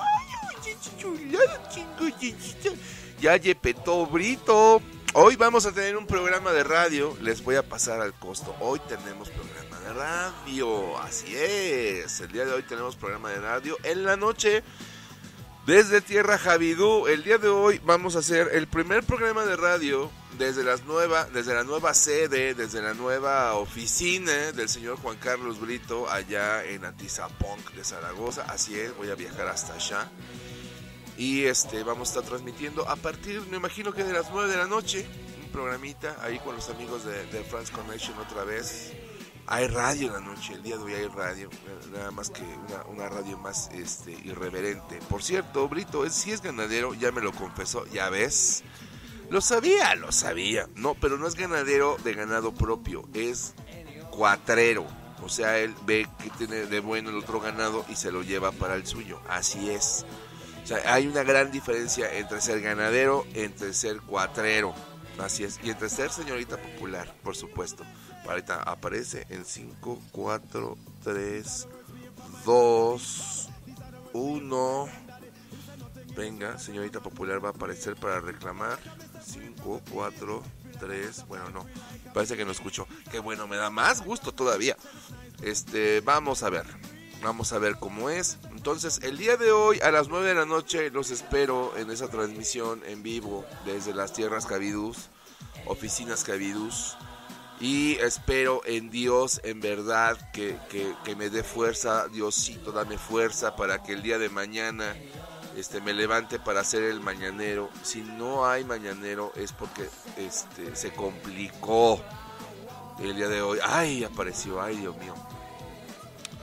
Ya yepetó, Brito. Hoy vamos a tener un programa de radio, les voy a pasar al costo. Hoy tenemos programa de radio, así es. El día de hoy tenemos programa de radio en la noche. Desde Tierra Javidú, el día de hoy vamos a hacer el primer programa de radio desde la nueva sede, desde la nueva oficina del señor Juan Carlos Brito, allá en Atizapunk de Zaragoza. Así es, voy a viajar hasta allá. Y vamos a estar transmitiendo a partir, me imagino que de las 9 de la noche, un programita ahí con los amigos de France Connection otra vez. Hay radio en la noche, el día de hoy hay radio, nada más que una radio más irreverente. Por cierto, Brito, sí es ganadero, ya me lo confesó, ya ves. Lo sabía, no, pero no es ganadero de ganado propio, es cuatrero. O sea, él ve que tiene de bueno el otro ganado y se lo lleva para el suyo, así es. O sea, hay una gran diferencia entre ser ganadero, entre ser cuatrero, así es, y entre ser señorita popular, por supuesto. Ahorita aparece en 5, 4, 3, 2, 1. Venga, señorita popular va a aparecer para reclamar. 5, 4, 3. Bueno, no, parece que no escucho. Qué bueno, me da más gusto todavía. Vamos a ver cómo es. Entonces, el día de hoy a las 9 de la noche los espero en esa transmisión en vivo desde las tierras Javidús, oficinas Javidús. Y espero en Dios, en verdad, que me dé fuerza. Diosito, dame fuerza para que el día de mañana me levante para hacer el mañanero. Si no hay mañanero es porque se complicó el día de hoy. Ay, apareció, ay, Dios mío.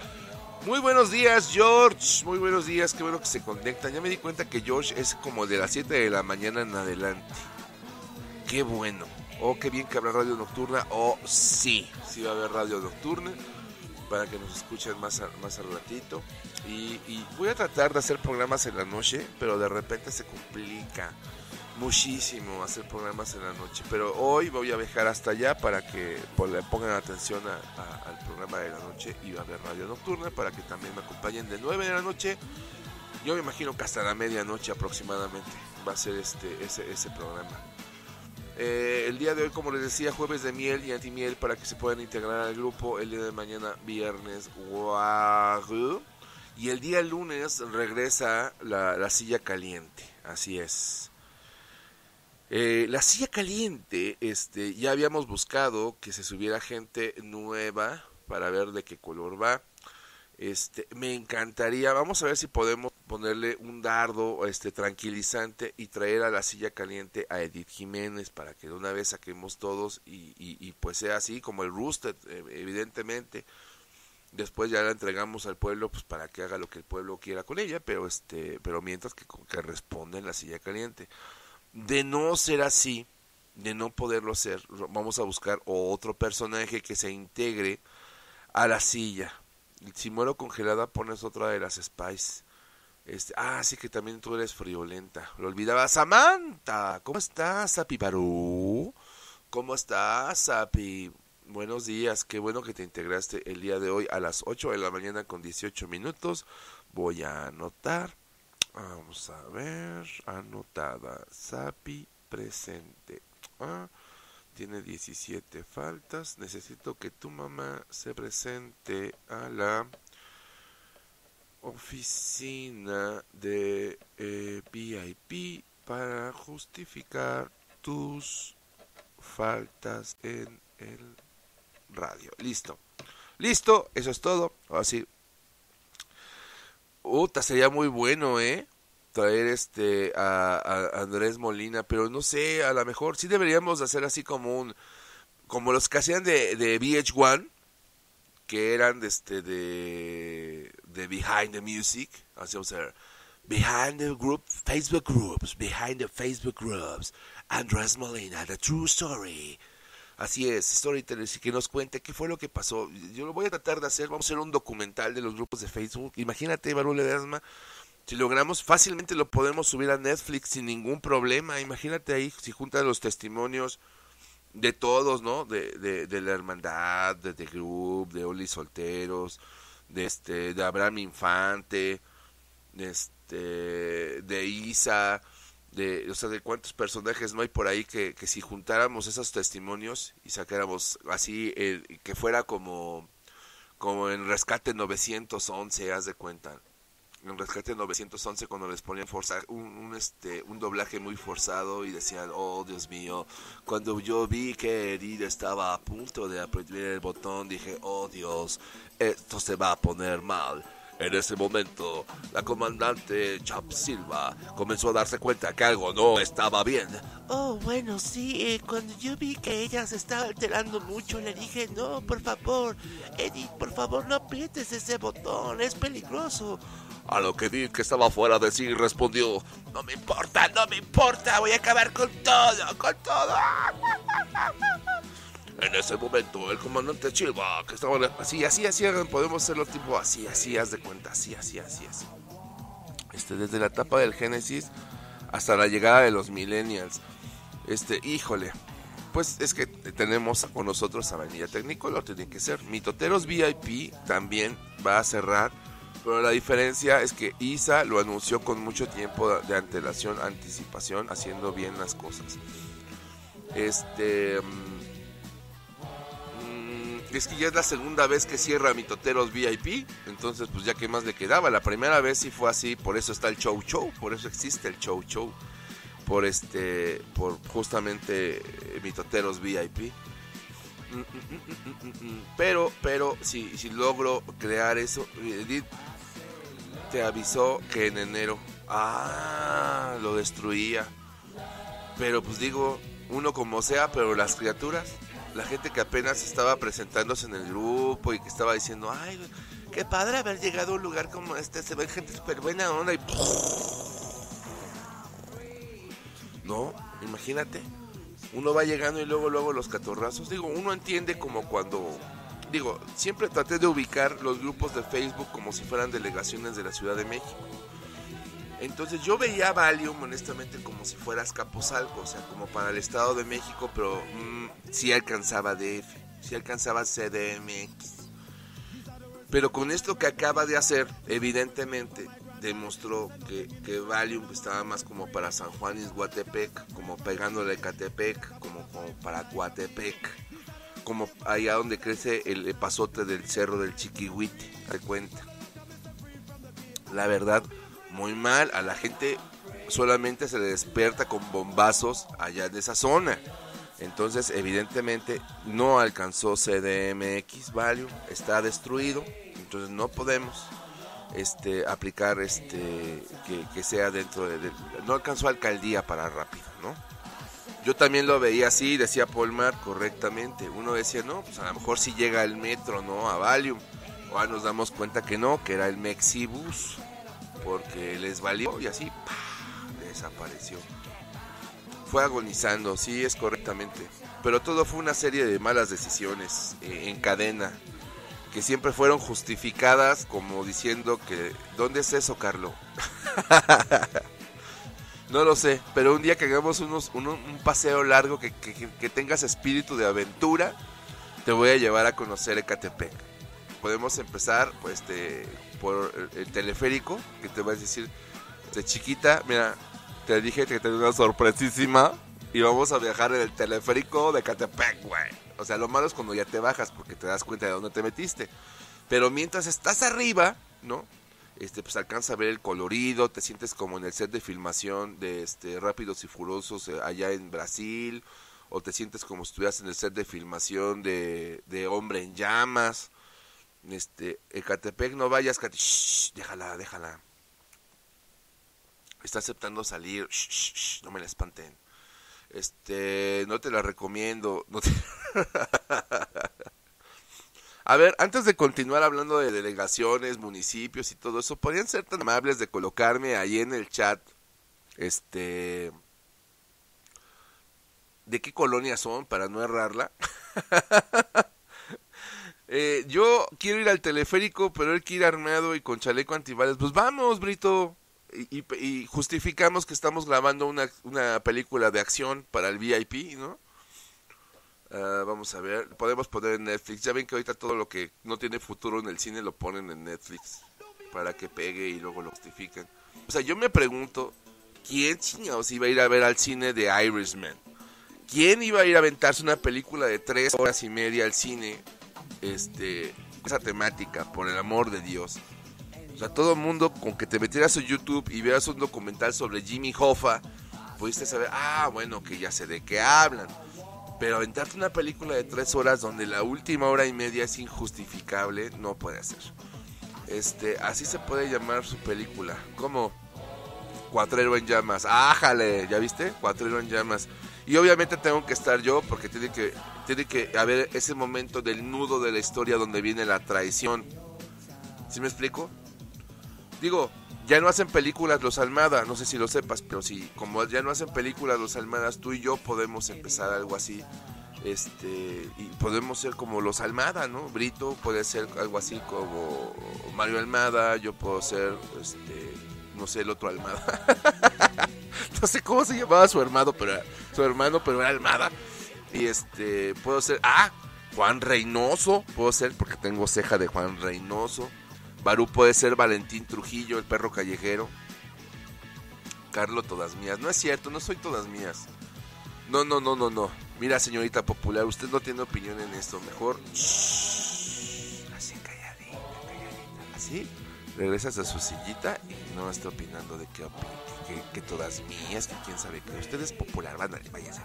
Muy buenos días, George. Muy buenos días, qué bueno que se conectan. Ya me di cuenta que George es como de las 7 de la mañana en adelante. Qué bueno. Oh, qué bien que habrá radio nocturna. Oh, sí va a haber radio nocturna para que nos escuchen más al ratito. Y voy a tratar de hacer programas en la noche, pero de repente se complica muchísimo hacer programas en la noche. Pero hoy voy a viajar hasta allá para que le pongan atención al programa de la noche y va a haber radio nocturna para que también me acompañen de 9 de la noche. Yo me imagino que hasta la medianoche aproximadamente va a ser ese programa. El día de hoy, como les decía, jueves de miel y antimiel para que se puedan integrar al grupo. El día de mañana, viernes, guau. Y el día lunes regresa la silla caliente. Así es. La silla caliente, ya habíamos buscado que se subiera gente nueva para ver de qué color va. Me encantaría, vamos a ver si podemos ponerle un dardo tranquilizante y traer a la silla caliente a Edith Jiménez para que de una vez saquemos todos y pues sea así como el Roosted, evidentemente. Después ya la entregamos al pueblo pues para que haga lo que el pueblo quiera con ella, pero mientras que responda en la silla caliente. De no ser así, de no poderlo hacer, vamos a buscar otro personaje que se integre a la silla. Si muero congelada, pones otra de las Spice. Sí que también tú eres friolenta. Lo olvidaba. Samantha, ¿cómo estás, Sapi Barú? ¿Cómo estás, Sapi? Buenos días, qué bueno que te integraste el día de hoy a las 8 de la mañana con 18 minutos. Voy a anotar. Vamos a ver, anotada, Sapi presente. Tiene 17 faltas. Necesito que tu mamá se presente a la oficina de VIP para justificar tus faltas en el radio. Listo, eso es todo. Así. Sería muy bueno, traer a Andrés Molina, pero no sé, a lo mejor sí deberíamos hacer así como los que hacían de VH1, que eran de Behind the Music, así vamos a ver, Behind the Facebook groups, Andrés Molina, the true story. Así es, Storytellers, y que nos cuente qué fue lo que pasó. Yo lo voy a tratar de hacer, vamos a hacer un documental de los grupos de Facebook. Imagínate, Barú Ledesma, si logramos, fácilmente lo podemos subir a Netflix sin ningún problema. Imagínate ahí, si juntan los testimonios de todos, ¿no? De la hermandad, de The Group, de Oli Solteros, de Abraham Infante, de Isa, de cuántos personajes no hay por ahí que si juntáramos esos testimonios y sacáramos así, que fuera como en Rescate 911, haz de cuenta. En Rescate 911 cuando les ponían un doblaje muy forzado y decían, oh Dios mío, cuando yo vi que Edith estaba a punto de apretar el botón, dije, oh Dios, esto se va a poner mal. En ese momento, la comandante Chap Silva comenzó a darse cuenta que algo no estaba bien. Oh, bueno, sí, cuando yo vi que ella se estaba alterando mucho, le dije, no, por favor, Edith, por favor, no aprietes ese botón, es peligroso. A lo que Edith, que estaba fuera de sí, respondió, no me importa, voy a acabar con todo. En ese momento, el comandante Silva, que estaba así, podemos hacerlo tipo así, haz de cuenta, así. Desde la etapa del Génesis hasta la llegada de los Millennials. Híjole, pues es que tenemos con nosotros a Vainilla Técnico, lo tiene que ser. Mitoteros VIP también va a cerrar, pero la diferencia es que Isa lo anunció con mucho tiempo de anticipación, haciendo bien las cosas. Es que ya es la segunda vez que cierra Mitoteros VIP, entonces pues ya que más le quedaba. La primera vez sí fue así, por eso está el show, por eso existe el show, por justamente Mitoteros VIP. Pero si logro crear eso, Edith te avisó que en enero lo destruía. Pero pues digo, uno como sea, pero las criaturas, la gente que apenas estaba presentándose en el grupo y que estaba diciendo, ay, qué padre haber llegado a un lugar como este, se ven gente súper buena onda y... No, imagínate, uno va llegando y luego los catorrazos, digo, uno entiende como cuando... Digo, siempre traté de ubicar los grupos de Facebook como si fueran delegaciones de la Ciudad de México. Entonces yo veía a Valium honestamente como si fuera Azcapotzalco, o sea, como para el Estado de México, pero sí alcanzaba DF, sí alcanzaba CDMX. Pero con esto que acaba de hacer, evidentemente demostró que Valium estaba más como para San Juan Ixhuatepec, como pegándole a Ecatepec, como para Coatepec, como allá donde crece el epazote del cerro del Chiquihuite, de cuenta. La verdad, muy mal, a la gente solamente se le despierta con bombazos allá en esa zona. Entonces, evidentemente, no alcanzó CDMX Valium, está destruido, entonces no podemos aplicar que sea dentro de... No alcanzó alcaldía para rápido, ¿no? Yo también lo veía así, decía Polmar correctamente. Uno decía, no, pues a lo mejor si llega el metro, ¿no? A Valium. Ahora nos damos cuenta que no, que era el Mexibus, porque les valió y así ¡pah!, desapareció. Fue agonizando, sí, es correctamente. Pero todo fue una serie de malas decisiones en cadena, que siempre fueron justificadas como diciendo que... ¿Dónde es eso, Carlo? No lo sé, pero un día que hagamos un paseo largo, que tengas espíritu de aventura, te voy a llevar a conocer Ecatepec. Podemos empezar pues por el teleférico, que te vas a decir, de chiquita, mira, te dije que tenía una sorpresísima, y vamos a viajar en el teleférico de Ecatepec, güey. O sea, lo malo es cuando ya te bajas, porque te das cuenta de dónde te metiste. Pero mientras estás arriba, ¿no? Pues alcanza a ver el colorido, te sientes como en el set de filmación de Rápidos y Furiosos allá en Brasil, o te sientes como si estuvieras en el set de filmación de Hombre en Llamas. Ecatepec, no vayas, shh, déjala. Está aceptando salir, shh, no me la espanten. No te la recomiendo, no te... A ver, antes de continuar hablando de delegaciones, municipios y todo eso, ¿podrían ser tan amables de colocarme ahí en el chat, de qué colonia son para no errarla? Yo quiero ir al teleférico, pero él quiere ir armado y con chaleco antibalas. Pues vamos, Brito. Y justificamos que estamos grabando una película de acción para el VIP, ¿no? Vamos a ver, podemos poner en Netflix. Ya ven que ahorita todo lo que no tiene futuro en el cine lo ponen en Netflix para que pegue y luego lo justifican. O sea, yo me pregunto, ¿quién chingados iba a ir a ver al cine de Irishman? ¿Quién iba a ir a aventarse una película de 3 horas y media al cine? Esa temática, por el amor de Dios. O sea, todo el mundo con que te metieras a YouTube y veas un documental sobre Jimmy Hoffa, pudiste saber, bueno, que ya sé de qué hablan. Pero aventarte una película de 3 horas donde la última hora y media es injustificable, no puede ser. Así se puede llamar su película. ¿Cómo? Cuatrero en llamas. ¡Ájale! ¿Ya viste? Cuatrero en llamas. Y obviamente tengo que estar yo porque tiene que haber ese momento del nudo de la historia donde viene la traición. ¿Sí me explico? Digo, ya no hacen películas los Almada, no sé si lo sepas, pero sí, como ya no hacen películas los Almadas, tú y yo podemos empezar algo así, y podemos ser como los Almada, ¿no? Brito puede ser algo así como Mario Almada, yo puedo ser, no sé, el otro Almada. No sé cómo se llamaba su hermano, pero era Almada. Y puedo ser, Juan Reynoso, puedo ser porque tengo ceja de Juan Reynoso. Barú puede ser Valentín Trujillo, el perro callejero. Carlo, todas mías. No es cierto, no soy todas mías. No. Mira, señorita popular, usted no tiene opinión en esto. Mejor, así calladita. Así, regresas a su sillita y no está opinando de que todas mías, que quién sabe que usted es popular. Váyase.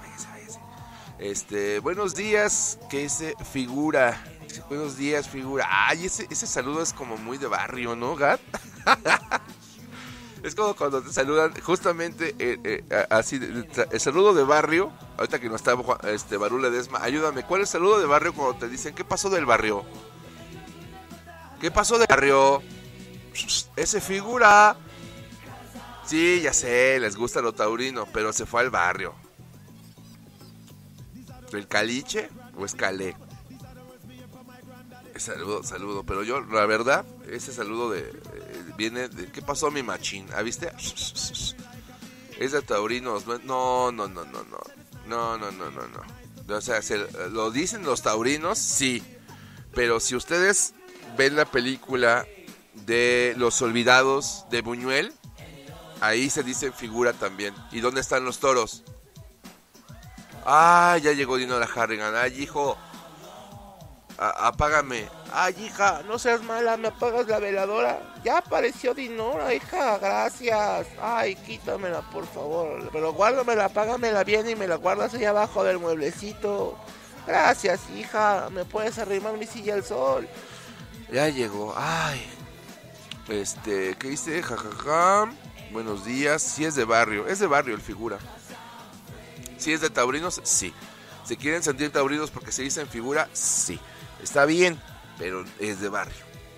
Buenos días, que se figura. Buenos días, figura. Ay, ese saludo es como muy de barrio, ¿no, Gat? Es como cuando te saludan, justamente así, el saludo de barrio. Ahorita que no está Barú Ledesma, ayúdame. ¿Cuál es el saludo de barrio cuando te dicen qué pasó del barrio? ¿Qué pasó de barrio? Ese figura. Sí, ya sé, les gusta lo taurino, pero se fue al barrio. ¿El caliche o es calé? Saludo, pero yo, la verdad, ese saludo viene de... ¿Qué pasó, mi machín? ¿Ah, viste? Es de taurinos, no. O sea, lo dicen los taurinos, sí. Pero si ustedes ven la película de Los Olvidados de Buñuel, ahí se dice figura también. ¿Y dónde están los toros? Ah, ya llegó Dinora Harrigan. Ay, hijo, apágame. Ay, hija, no seas mala, ¿me apagas la veladora? Ya apareció Dinora, hija, gracias. Ay, quítamela, por favor. Pero guárdamela, apágamela bien y me la guardas ahí abajo del mueblecito. Gracias, hija, ¿me puedes arrimar mi silla al sol? Ya llegó, ay. ¿Qué dice? Jajaja. Buenos días. Sí es de barrio el figura. ¿Sí es de taurinos? Sí. ¿Se quieren sentir taurinos porque se dicen figura? Sí. Está bien, pero es de barrio.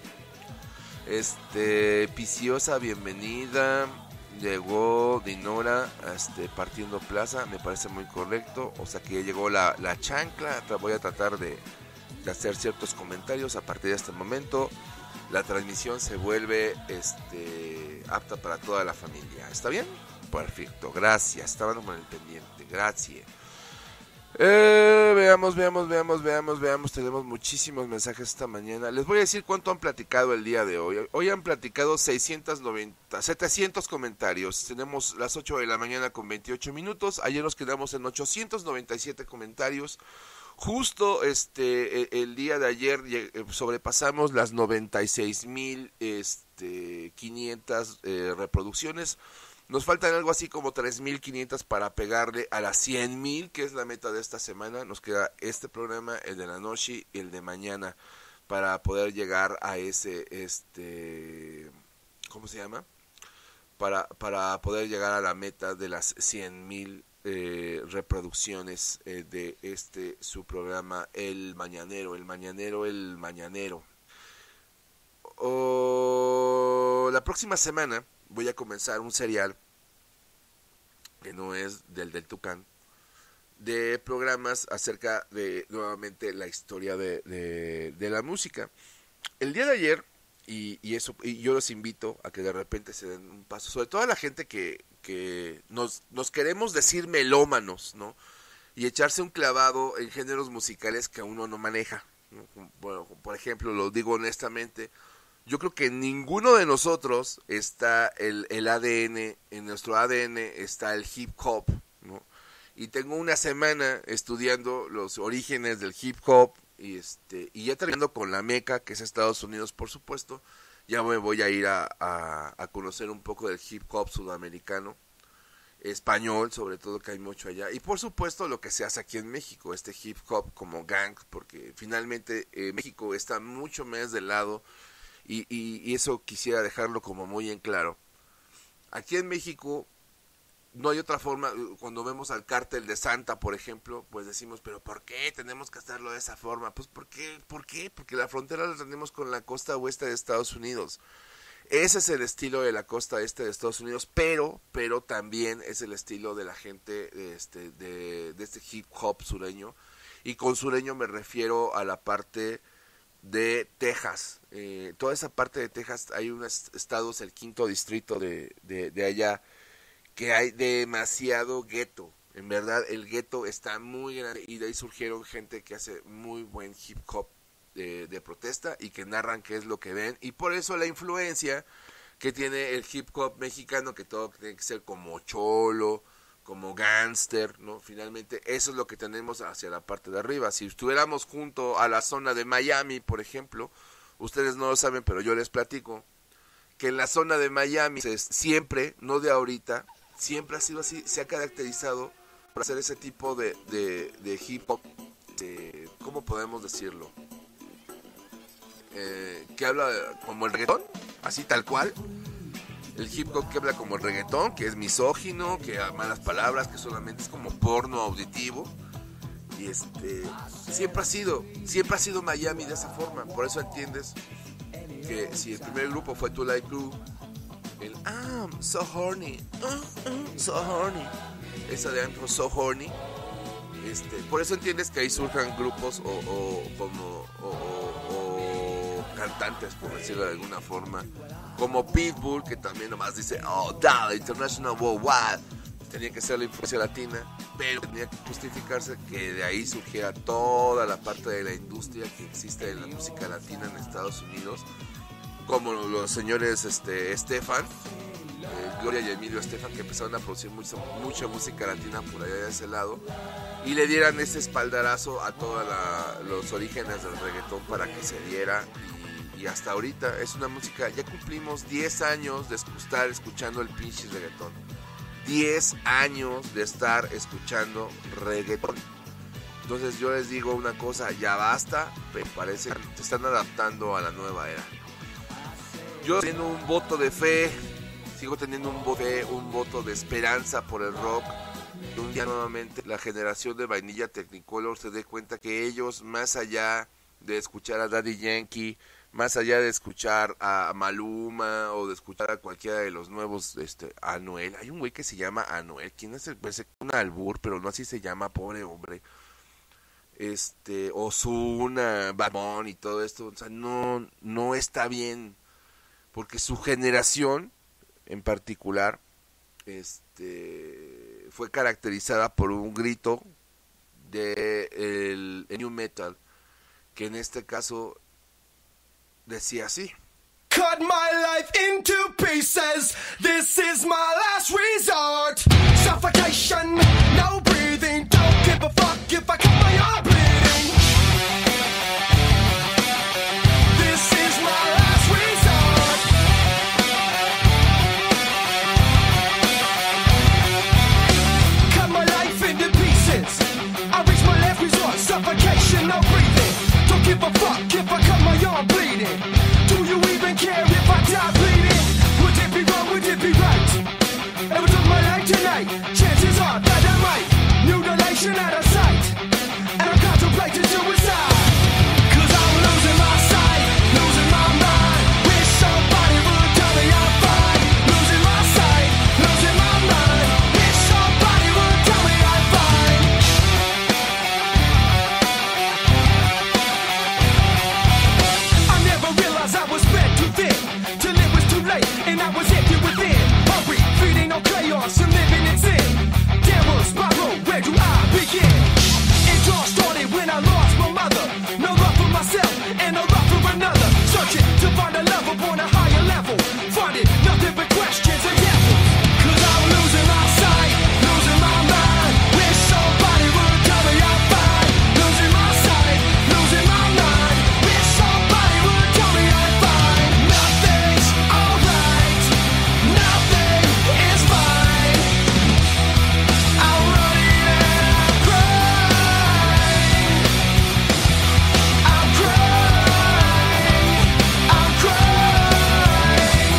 Piciosa, bienvenida. Llegó Dinora, partiendo plaza, me parece muy correcto. O sea que ya llegó la chancla. Voy a tratar de hacer ciertos comentarios a partir de este momento. La transmisión se vuelve apta para toda la familia. ¿Está bien? Perfecto, gracias. Estaban con el pendiente, gracias. Veamos. Tenemos muchísimos mensajes esta mañana. Les voy a decir cuánto han platicado el día de hoy. Hoy han platicado 700 comentarios. Tenemos las 8 de la mañana con 28 minutos. Ayer nos quedamos en 897 comentarios. Justo el día de ayer sobrepasamos las 96,500 reproducciones. Nos faltan algo así como 3,500 para pegarle a las 100,000, que es la meta de esta semana. Nos queda este programa, el de la noche y el de mañana, para poder llegar a ese, ¿cómo se llama? Para poder llegar a la meta de las 100,000 reproducciones de su programa, El Mañanero. La próxima semana voy a comenzar un serial que no es del Tucán, de programas acerca de nuevamente la historia de la música. El día de ayer, y yo los invito a que de repente se den un paso, sobre todo a la gente que nos queremos decir melómanos, ¿no? Y echarse un clavado en géneros musicales que uno no maneja, ¿no? Bueno, por ejemplo, lo digo honestamente, yo creo que en ninguno de nosotros está el ADN, en nuestro ADN está el hip hop, ¿no? Y tengo una semana estudiando los orígenes del hip hop y ya terminando con la meca, que es Estados Unidos, por supuesto. Ya me voy a ir a conocer un poco del hip hop sudamericano, español sobre todo, que hay mucho allá, y por supuesto lo que se hace aquí en México, hip hop como gang, porque finalmente México está mucho más del lado. Y eso quisiera dejarlo como muy en claro. Aquí en México no hay otra forma. Cuando vemos al Cártel de Santa, por ejemplo, pues decimos, pero ¿por qué tenemos que hacerlo de esa forma? Pues ¿por qué? Porque la frontera la tenemos con la costa oeste de Estados Unidos. Ese es el estilo de la costa este de Estados Unidos, pero también es el estilo de la gente de este hip hop sureño. Y con sureño me refiero a la parte de Texas. Toda esa parte de Texas, hay unos estados, el quinto distrito de allá, que hay demasiado gueto. En verdad, el gueto está muy grande y de ahí surgieron gente que hace muy buen hip hop de protesta y que narran qué es lo que ven, y por eso la influencia que tiene el hip hop mexicano, que todo tiene que ser como cholo, como gangster, ¿no? Finalmente eso es lo que tenemos hacia la parte de arriba. Si estuviéramos junto a la zona de Miami, por ejemplo, ustedes no lo saben, pero yo les platico que en la zona de Miami siempre, no de ahorita, siempre ha sido así, se ha caracterizado por hacer ese tipo de hip hop, ¿cómo podemos decirlo? Que habla como el reggaetón, así tal cual. El hip hop que habla como el reggaetón, que es misógino, que a malas palabras, que solamente es como porno auditivo. Y siempre ha sido Miami de esa forma. Por eso entiendes que si el primer grupo fue Two Light Crew, el I'm so horny, so horny, esa de I'm so horny, por eso entiendes que ahí surjan grupos o cantantes, por decirlo de alguna forma, como Pitbull, que también nomás dice oh, da, International Worldwide, tenía que ser la influencia latina, pero tenía que justificarse que de ahí surgiera toda la parte de la industria que existe en la música latina en Estados Unidos, como los señores Estefan, Gloria y Emilio Estefan, que empezaron a producir mucha música latina por allá de ese lado, y le dieran ese espaldarazo a todos los orígenes del reggaetón para que se diera. Y hasta ahorita es una música, ya cumplimos 10 años de estar escuchando el pinche reggaetón. 10 años de estar escuchando reggaetón. Entonces yo les digo una cosa, ya basta, me parece que se están adaptando a la nueva era. Yo tengo un voto de fe, sigo teniendo un voto de esperanza por el rock. Y un día nuevamente la generación de Vainilla Technicolor se dé cuenta que ellos, más allá de escuchar a Daddy Yankee, más allá de escuchar a Maluma o de escuchar a cualquiera de los nuevos, Anuel, hay un güey que se llama Anuel, ¿quién es? Parece un albur, pero no así se llama, pobre hombre. Ozuna, Bad Bunny y todo esto, o sea, no está bien, porque su generación en particular, fue caracterizada por un grito de el new metal, que en este caso decía así: Cut my life into pieces. This is my last resort. Suffocation, no breathing. Don't give a fuck if I cut my arm bleeding. This is my last resort. Cut my life into pieces. I reach my last resort. Suffocation, no breathing. Don't give a fuck if I cut my arm bleeding. Do you even care if I die bleeding? Would it be wrong, would it be right? Ever took my life tonight? Chances are that I might. Mutilation out of sight. And I'm contemplating suicide. Cause I'm losing my sight, losing my mind. Wish somebody would tell me I'm fine. Losing my sight, losing my mind. Wish somebody would tell me I'm fine. I never realized I was spread too thin, till it was too late and I was empty within. Hungry, feeding on chaos and living in sin. Downward spiral, where do I begin? It all started when I lost my mother. No love for myself and no love for another. Searching to find a love upon a higher level. Finding nothing but questions and devils. Cause I'm losing my sight, losing my mind. Wish somebody would tell me I'm fine. Losing my sight, losing my mind. Wish somebody would tell me I'm fine. Nothing's alright, nothing is fine. I'm running and I'm crying. I'm crying, I'm crying.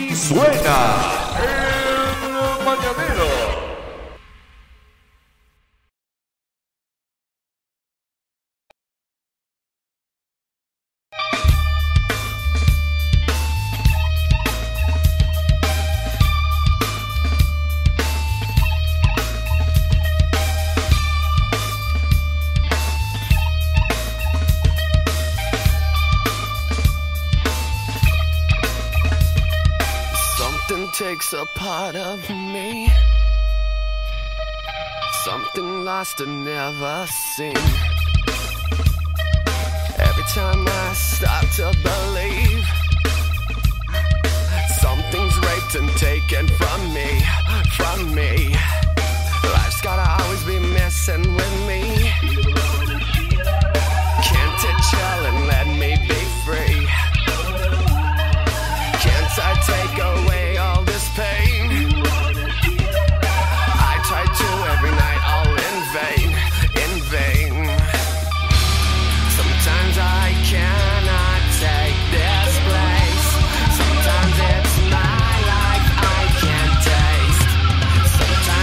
Así suena el mañanero. Something takes a part of me. Something lost and never seen. Every time I start to believe something's raped and taken from me, from me. Life's gotta always be messing with me. Can't it chill and let me be free? Can't I take away all this pain? I try to every night, all in vain, in vain. Sometimes I cannot take this place. Sometimes it's my life I can't taste. Sometimes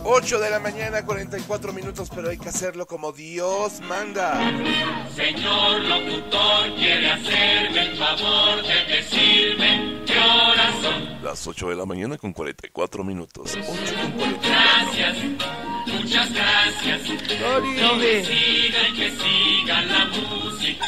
8 de la mañana, 44 minutos, pero hay que hacerlo como Dios manda. Señor locutor, quiere hacerme el favor de decirme qué horas son. Las 8 de la mañana con 44 minutos. 8 con 44. Gracias, muchas gracias. No me sigan, que sigan la música.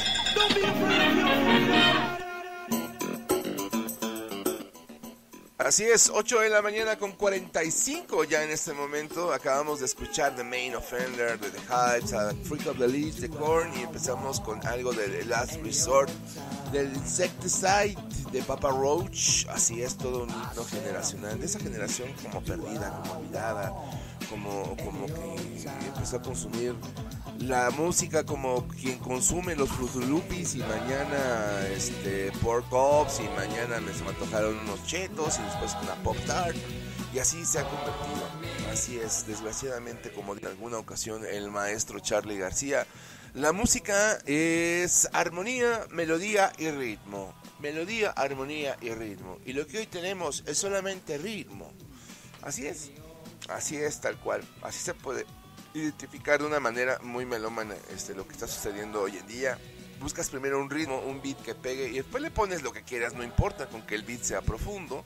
Así es, 8 de la mañana con 45 ya en este momento. Acabamos de escuchar The Main Offender de The Hypes, a Freak of the Leaves de Korn, y empezamos con algo de The Last Resort del Insecticide de Papa Roach. Así es, todo un himno generacional, de esa generación como perdida, como olvidada, como que empezó a consumir la música como quien consume los Fruit Loops, y mañana pork chops, y mañana me se me antojaron unos chetos, y después una Pop Tart, y así se ha convertido. Así es, desgraciadamente, como en alguna ocasión el maestro Charly García, la música es armonía, melodía y ritmo. Melodía, armonía y ritmo. Y lo que hoy tenemos es solamente ritmo. Así es tal cual. Así se puede identificar de una manera muy melómana lo que está sucediendo hoy en día. Buscas primero un ritmo, un beat que pegue, y después le pones lo que quieras, no importa con que el beat sea profundo.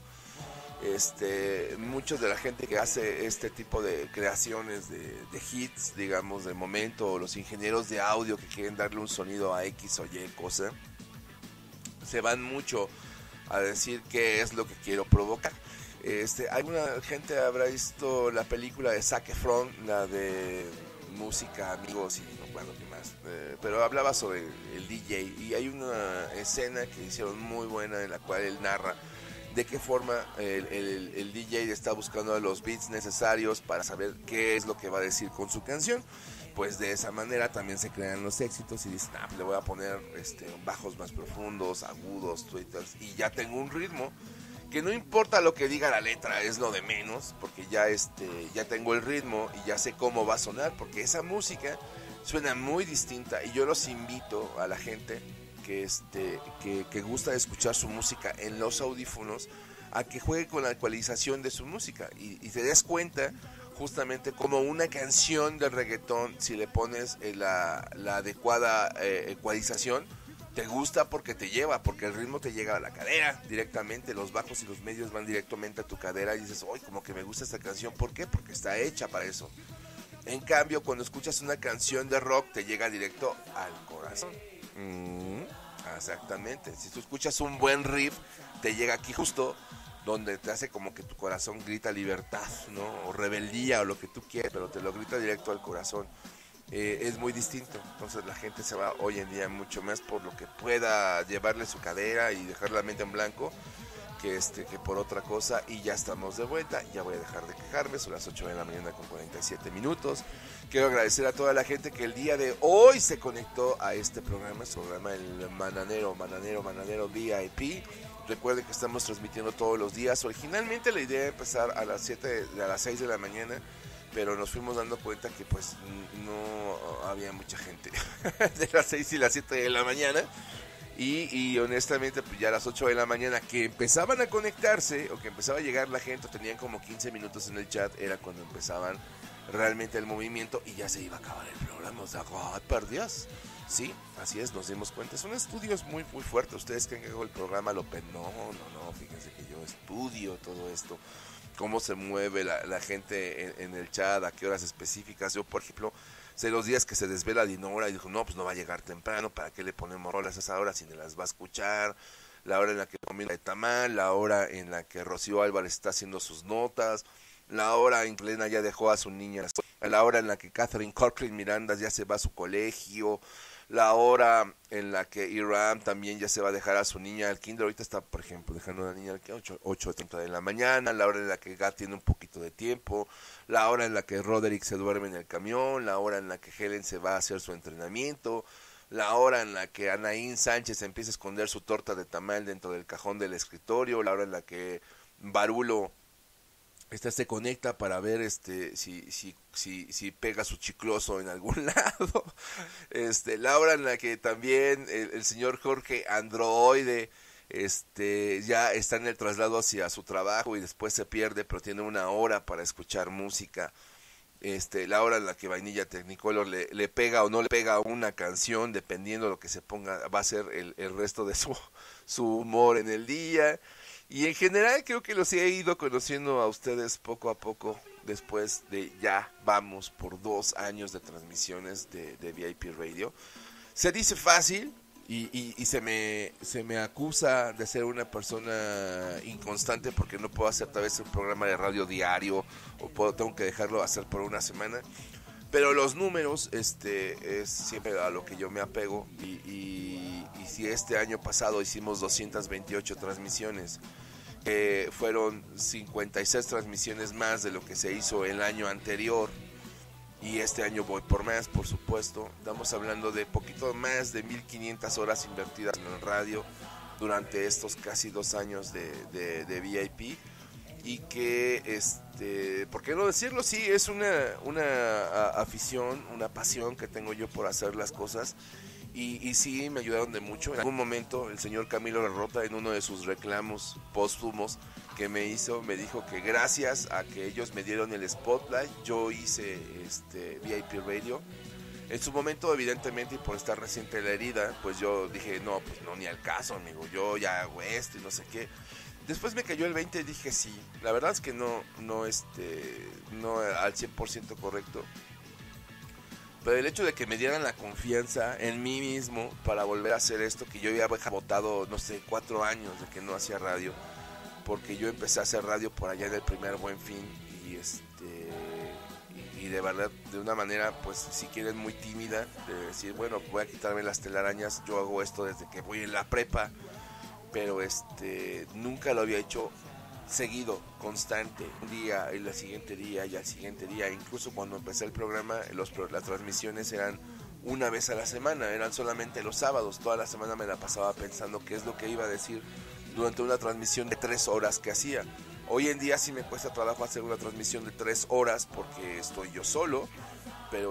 Muchos de la gente que hace este tipo de creaciones de hits, digamos, de momento, o los ingenieros de audio que quieren darle un sonido a X o Y cosa, se van mucho a decir qué es lo que quiero provocar. Alguna gente habrá visto la película de Zac Efron, la de Música, Amigos, y no recuerdo qué más, pero hablaba sobre el DJ, y hay una escena que hicieron muy buena en la cual él narra de qué forma el DJ está buscando los beats necesarios para saber qué es lo que va a decir con su canción. Pues de esa manera también se crean los éxitos, y dicen, pues le voy a poner bajos más profundos, agudos, twitters, y ya tengo un ritmo que no importa lo que diga la letra, es lo de menos, porque ya tengo el ritmo y ya sé cómo va a sonar, porque esa música suena muy distinta. Y yo los invito a la gente que gusta de escuchar su música en los audífonos a que juegue con la ecualización de su música, y te des cuenta justamente como una canción de reggaetón, si le pones la adecuada ecualización, te gusta porque te lleva, porque el ritmo te llega a la cadera directamente, los bajos y los medios van directamente a tu cadera, y dices, ¡ay, como que me gusta esta canción! ¿Por qué? Porque está hecha para eso. En cambio, cuando escuchas una canción de rock, te llega directo al corazón. Exactamente. Si tú escuchas un buen riff, te llega aquí justo donde te hace como que tu corazón grita libertad, ¿no? O rebeldía, o lo que tú quieras, pero te lo grita directo al corazón. Es muy distinto. Entonces la gente se va hoy en día mucho más por lo que pueda llevarle su cadera y dejar la mente en blanco, que por otra cosa. Y ya estamos de vuelta, ya voy a dejar de quejarme. Son las 8 de la mañana con 47 minutos. Quiero agradecer a toda la gente que el día de hoy se conectó a este programa, su programa El Mananero VIP. Recuerden que estamos transmitiendo todos los días. Originalmente la idea era empezar a las 6 de la mañana, pero nos fuimos dando cuenta que pues no había mucha gente de las 6 y las 7 de la mañana. Y honestamente, pues ya a las 8 de la mañana que empezaban a conectarse, o que empezaba a llegar la gente, o tenían como 15 minutos en el chat, era cuando empezaban realmente el movimiento, y ya se iba a acabar el programa. O sea, ¡ay, por Dios! Sí, así es, nos dimos cuenta. Son estudios muy, muy fuertes. Ustedes creen que hago el programa no, fíjense que yo estudio todo esto. Cómo se mueve la gente en el chat, a qué horas específicas. Yo, por ejemplo, sé los días que se desvela Dinora y dijo, no, pues no va a llegar temprano, ¿para qué le ponemos rolas a esa hora si ni las va a escuchar? La hora en la que comienza de tamal, la hora en la que Rocío Álvarez está haciendo sus notas, la hora en que Elena ya dejó a su niña, la hora en la que Catherine Corcoran Miranda ya se va a su colegio, la hora en la que Iram también ya se va a dejar a su niña al kinder. Ahorita está, por ejemplo, dejando a la niña al kinder 8:30 de la mañana, la hora en la que Gat tiene un poquito de tiempo, la hora en la que Roderick se duerme en el camión, la hora en la que Helen se va a hacer su entrenamiento, la hora en la que Anaín Sánchez empieza a esconder su torta de tamal dentro del cajón del escritorio, la hora en la que Barulo se conecta para ver si pega su chicloso en algún lado, la hora en la que también el señor Jorge Androide ya está en el traslado hacia su trabajo y después se pierde, pero tiene una hora para escuchar música la hora en la que Vainilla Technicolor le pega o no le pega a una canción, dependiendo de lo que se ponga, va a ser el resto de su humor en el día. Y en general creo que los he ido conociendo a ustedes poco a poco, después de ya vamos por 2 años de transmisiones de VIP Radio. Se dice fácil y se me acusa de ser una persona inconstante porque no puedo hacer tal vez un programa de radio diario o tengo que dejarlo hacer por una semana. Pero los números es siempre a lo que yo me apego y si este año pasado hicimos 228 transmisiones, fueron 56 transmisiones más de lo que se hizo el año anterior, y este año voy por más, por supuesto. Estamos hablando de poquito más de 1500 horas invertidas en el radio durante estos casi 2 años de VIP, y que ¿por qué no decirlo? Sí, es una afición, una pasión que tengo yo por hacer las cosas. Y sí, me ayudaron de mucho. En algún momento el señor Camilo Larrota, en uno de sus reclamos póstumos que me hizo, me dijo que gracias a que ellos me dieron el spotlight, yo hice VIP Radio. En su momento, evidentemente, y por estar reciente la herida, pues yo dije, no, pues no, ni al caso, amigo, yo ya hago esto y no sé qué. Después me cayó el 20 y dije, sí, la verdad es que no al 100% correcto. Pero el hecho de que me dieran la confianza en mí mismo para volver a hacer esto, que yo ya había votado, no sé, 4 años de que no hacía radio, porque yo empecé a hacer radio por allá en el primer Buen Fin, y de verdad, de una manera, pues, si quieren, muy tímida, de decir, bueno, voy a quitarme las telarañas, yo hago esto desde que voy en la prepa, pero nunca lo había hecho seguido, constante, un día y el siguiente día y al siguiente día. Incluso cuando empecé el programa, las transmisiones eran una vez a la semana, eran solamente los sábados. Toda la semana me la pasaba pensando qué es lo que iba a decir durante una transmisión de 3 horas que hacía. Hoy en día sí me cuesta trabajo hacer una transmisión de 3 horas porque estoy yo solo, pero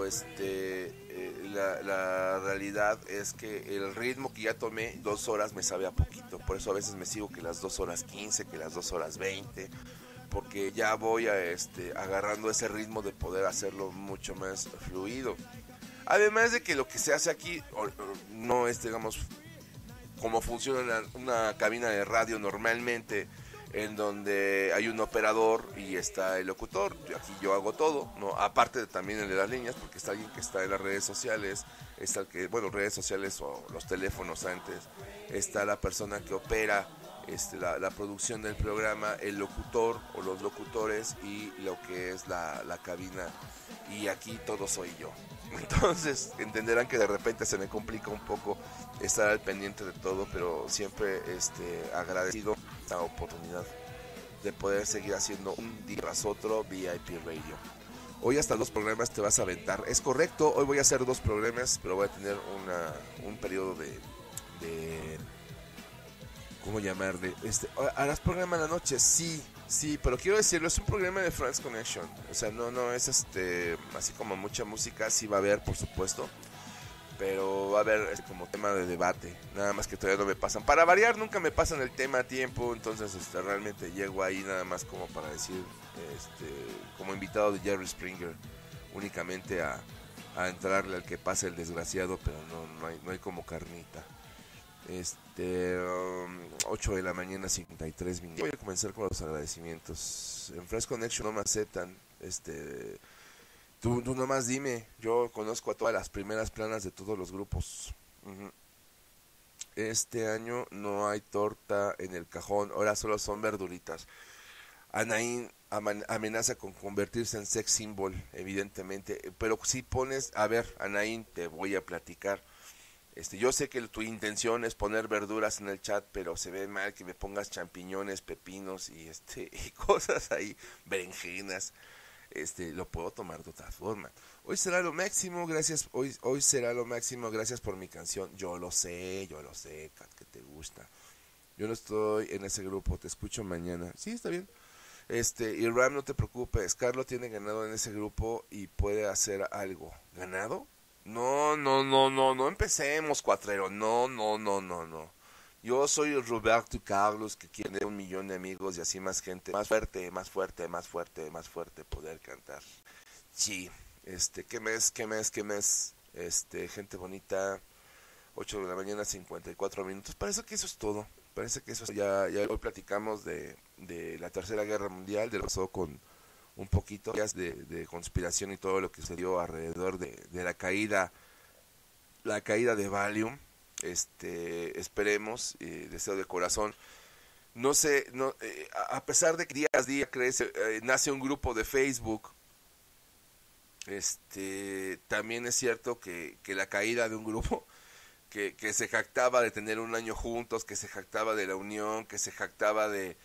la realidad es que el ritmo que ya tomé, 2 horas me sabe a poquito. Por eso a veces me sigo que las 2 horas 15, que las 2 horas 20, porque ya voy agarrando ese ritmo de poder hacerlo mucho más fluido. Además de que lo que se hace aquí no es, digamos, como funciona una cabina de radio normalmente, en donde hay un operador y está el locutor. Aquí yo hago todo, ¿no? Aparte de también el de las líneas, porque está alguien que está en las redes sociales, está el que, bueno, redes sociales o los teléfonos antes, está la persona que opera la producción del programa, el locutor o los locutores y lo que es la cabina, y aquí todo soy yo. Entonces entenderán que de repente se me complica un poco estar al pendiente de todo, pero siempre agradecido la oportunidad de poder seguir haciendo un día tras otro VIP Radio. Hoy hasta 2 programas te vas a aventar. Es correcto, hoy voy a hacer 2 programas, pero voy a tener un periodo de ¿cómo llamarle? ¿Harás programa en la noche? Sí, pero quiero decirlo, es un programa de France Connection. O sea, no es así como mucha música, sí va a haber, por supuesto, pero va a haber como tema de debate. Nada más que todavía no me pasan. Para variar, nunca me pasan el tema a tiempo, entonces realmente llego ahí nada más como para decir, como invitado de Jerry Springer, únicamente a entrarle al que pase el desgraciado, pero no hay como carnita. 8 de la mañana, 53 minutos. Voy a comenzar con los agradecimientos. En Fresh Connection no me aceptan. Tú nomás dime. Yo conozco a todas las primeras planas de todos los grupos. Este año no hay torta en el cajón. Ahora solo son verduritas. Anaín amenaza con convertirse en sex symbol, evidentemente. Pero si pones, a ver, Anaín, te voy a platicar. Yo sé que tu intención es poner verduras en el chat, pero se ve mal que me pongas champiñones, pepinos y y cosas ahí, berenjenas. Lo puedo tomar de otra forma. Hoy será lo máximo, gracias. Hoy será lo máximo, gracias por mi canción. Yo lo sé, Kat, que te gusta. Yo no estoy en ese grupo, te escucho mañana. Sí, está bien. Y Ram, no te preocupes, Carlos tiene ganado en ese grupo y puede hacer algo. ¿Ganado? No empecemos, cuatrero, no. Yo soy Roberto Carlos, que quiere 1 millón de amigos y así más gente, más fuerte, poder cantar. Sí, ¿qué mes? Gente bonita, 8 de la mañana, 54 minutos. Parece que eso es todo. Parece que eso es, ya hoy platicamos de la Tercera Guerra Mundial, de lo que pasó con un poquito de conspiración y todo lo que sucedió alrededor de la caída de Valium. Esperemos, deseo de corazón. No sé, a pesar de que día a día crece, nace un grupo de Facebook, también es cierto que la caída de un grupo que se jactaba de tener un año juntos, que se jactaba de la unión, que se jactaba de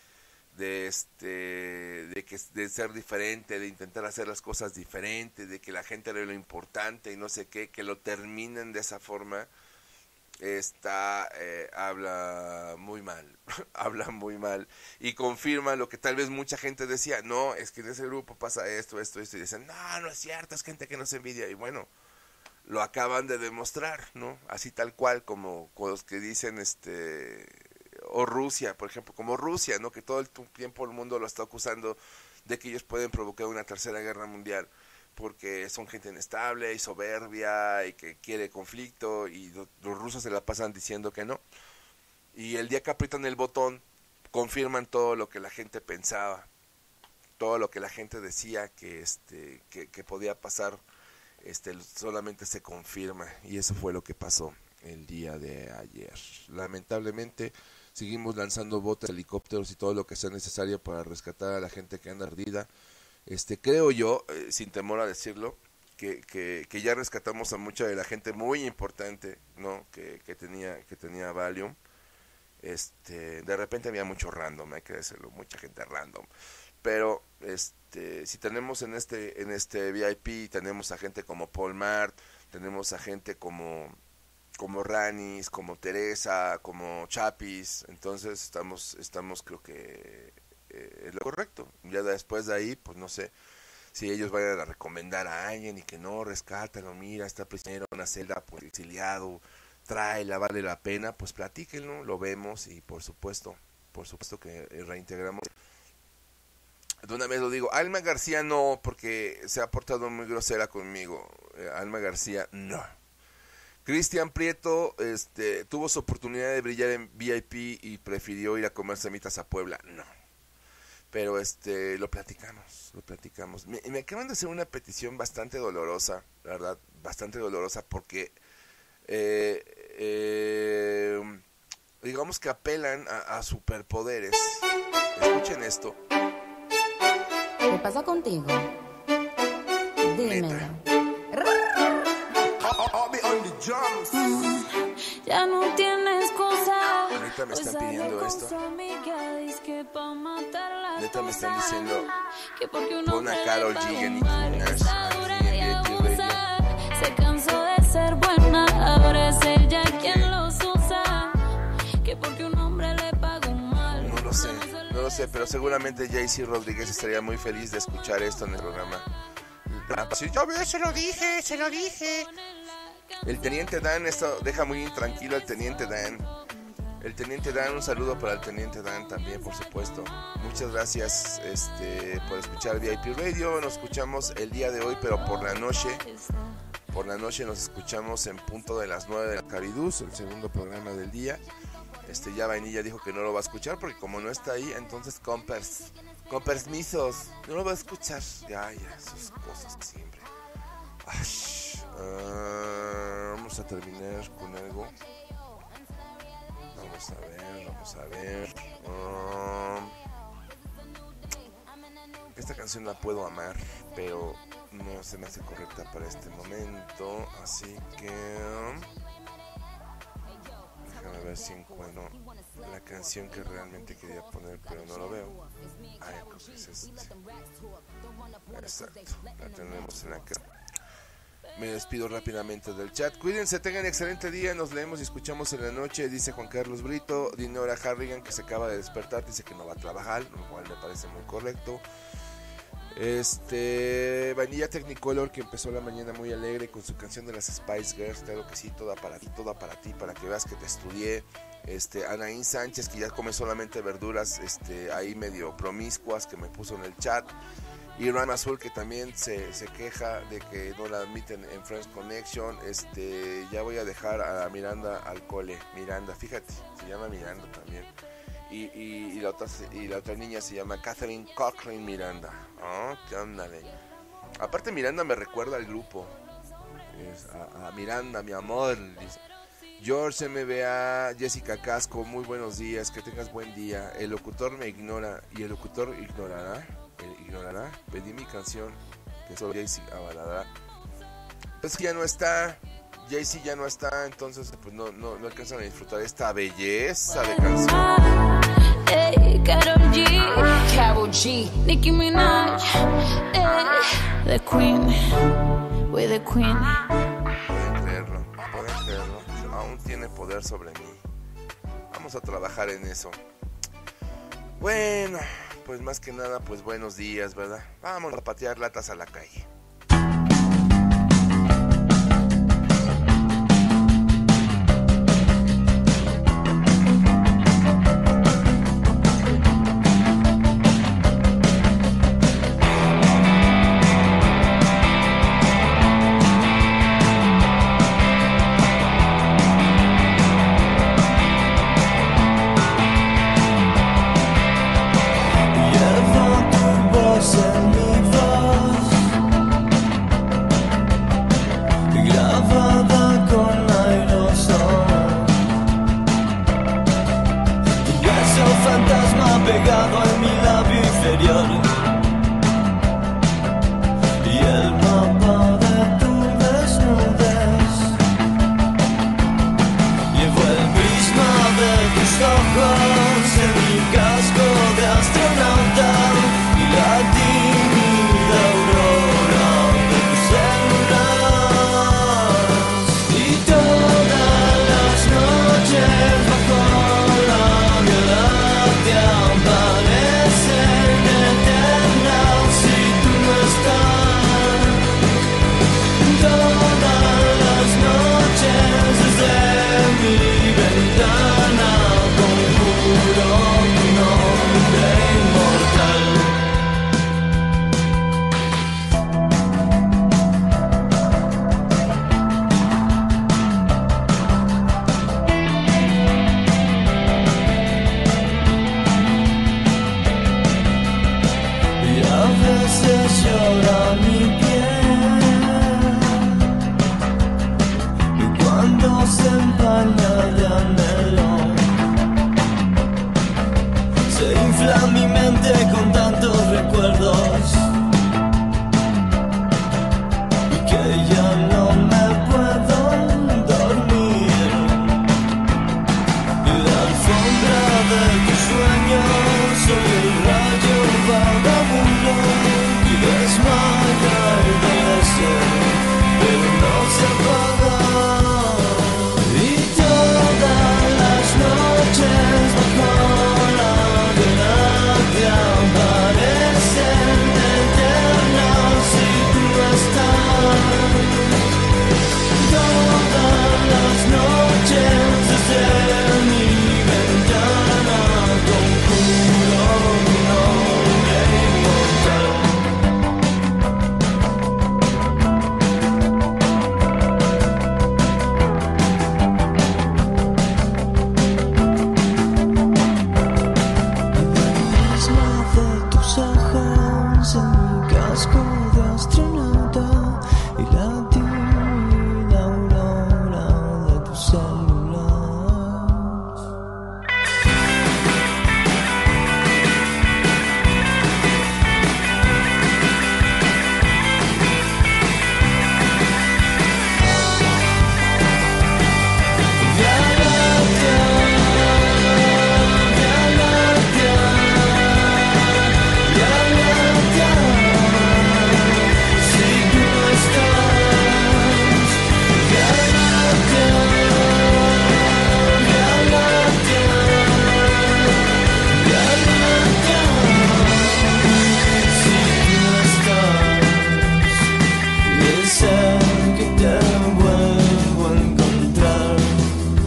ser diferente, de intentar hacer las cosas diferentes, de que la gente era lo importante y no sé qué, que lo terminen de esa forma, habla muy mal, habla muy mal y confirma lo que tal vez mucha gente decía. No, es que en ese grupo pasa esto, y dicen, no es cierto, es gente que nos envidia. Y bueno, lo acaban de demostrar, ¿no? Así tal cual como los que dicen, o Rusia, por ejemplo, como Rusia, ¿no? Que todo el tiempo el mundo lo está acusando de que ellos pueden provocar una tercera guerra mundial porque son gente inestable y soberbia y que quiere conflicto, y los rusos se la pasan diciendo que no. Y el día que aprietan el botón, confirman todo lo que la gente pensaba, todo lo que la gente decía que podía pasar, solamente se confirma, y eso fue lo que pasó el día de ayer. Lamentablemente seguimos lanzando botes, helicópteros y todo lo que sea necesario para rescatar a la gente que anda perdida. Creo yo, sin temor a decirlo, que ya rescatamos a mucha de la gente muy importante, ¿no? que tenía Valium. De repente había mucho random, hay que decirlo, mucha gente random. Pero si tenemos en este VIP, tenemos a gente como Paul Mart, tenemos a gente como Ranis, como Teresa, como Chapis. Entonces estamos creo que es lo correcto. Ya después de ahí, pues no sé si ellos vayan a recomendar a alguien y que no, rescátalo, mira, está prisionero en una celda, pues exiliado, tráela, vale la pena, pues platíquenlo, lo vemos y por supuesto que reintegramos. De una vez lo digo, Alma García no, porque se ha portado muy grosera conmigo. Alma García no. Cristian Prieto tuvo su oportunidad de brillar en VIP y prefirió ir a comer semitas a Puebla. No. Pero lo platicamos. Me acaban de hacer una petición bastante dolorosa, la verdad, bastante dolorosa, porque digamos que apelan a superpoderes. Escuchen esto. ¿Qué pasa contigo? Dímelo. Ya no tienes cosa. Ahorita me están pidiendo esto. Neta me están diciendo, pon a Karol G en Nicki Minaj aquí en VIP Radio. Se cansó de ser buena, ahora es ella quien los usa. Que porque un hombre le pagó mal. No lo sé, pero seguramente JC Rodríguez estaría muy feliz de escuchar esto en el programa. Sí, yo se lo dije. El Teniente Dan, esto deja muy intranquilo al Teniente Dan. El Teniente Dan, un saludo para el Teniente Dan también, por supuesto. Muchas gracias por escuchar VIP Radio. Nos escuchamos el día de hoy, pero por la noche. Por la noche nos escuchamos en punto de las 9 de la Cariduz, el segundo programa del día. Ya Vainilla dijo que no lo va a escuchar porque como no está ahí, entonces con permisos, no lo va a escuchar. Ya, esas cosas siempre. Vamos a terminar con algo. Vamos a ver. Esta canción la puedo amar, pero no se me hace correcta para este momento, así que déjame ver si encuentro la canción que realmente quería poner, pero no lo veo. Pues es exacto, la tenemos en acá. Me despido rápidamente del chat. Cuídense, tengan excelente día. Nos leemos y escuchamos en la noche. Dice Juan Carlos Brito. Dinora Harrigan, que se acaba de despertar, dice que no va a trabajar, lo cual me parece muy correcto. Vanilla Technicolor, que empezó la mañana muy alegre con su canción de las Spice Girls. Claro que sí, toda para ti, para que veas que te estudié. Anaín Sánchez, que ya come solamente verduras, ahí medio promiscuas, que me puso en el chat. Y Ram Azul, que también se queja de que no la admiten en Friends Connection. Ya voy a dejar a Miranda al cole. Miranda, fíjate, se llama Miranda también. Y la otra niña se llama Catherine Cochrane Miranda. Oh, qué ándale. Aparte Miranda me recuerda al grupo. A Miranda, mi amor. George MBA, Jessica Casco, muy buenos días, que tengas buen día. El locutor me ignora y el locutor ignorará. Pedí mi canción, que solo Jaycee avalará. Pues que ya no está, Jaycee ya no está, entonces pues no alcanzan a disfrutar esta belleza de canción. Hey, Karol G, Nicki Minaj, the Queen, we're the Queen. Pueden creerlo, aún tiene poder sobre mí. Vamos a trabajar en eso. Bueno, pues más que nada, pues buenos días, ¿verdad? Vamos a patear latas a la calle.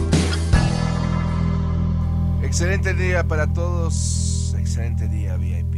Excelente día para todos, excelente día VIP.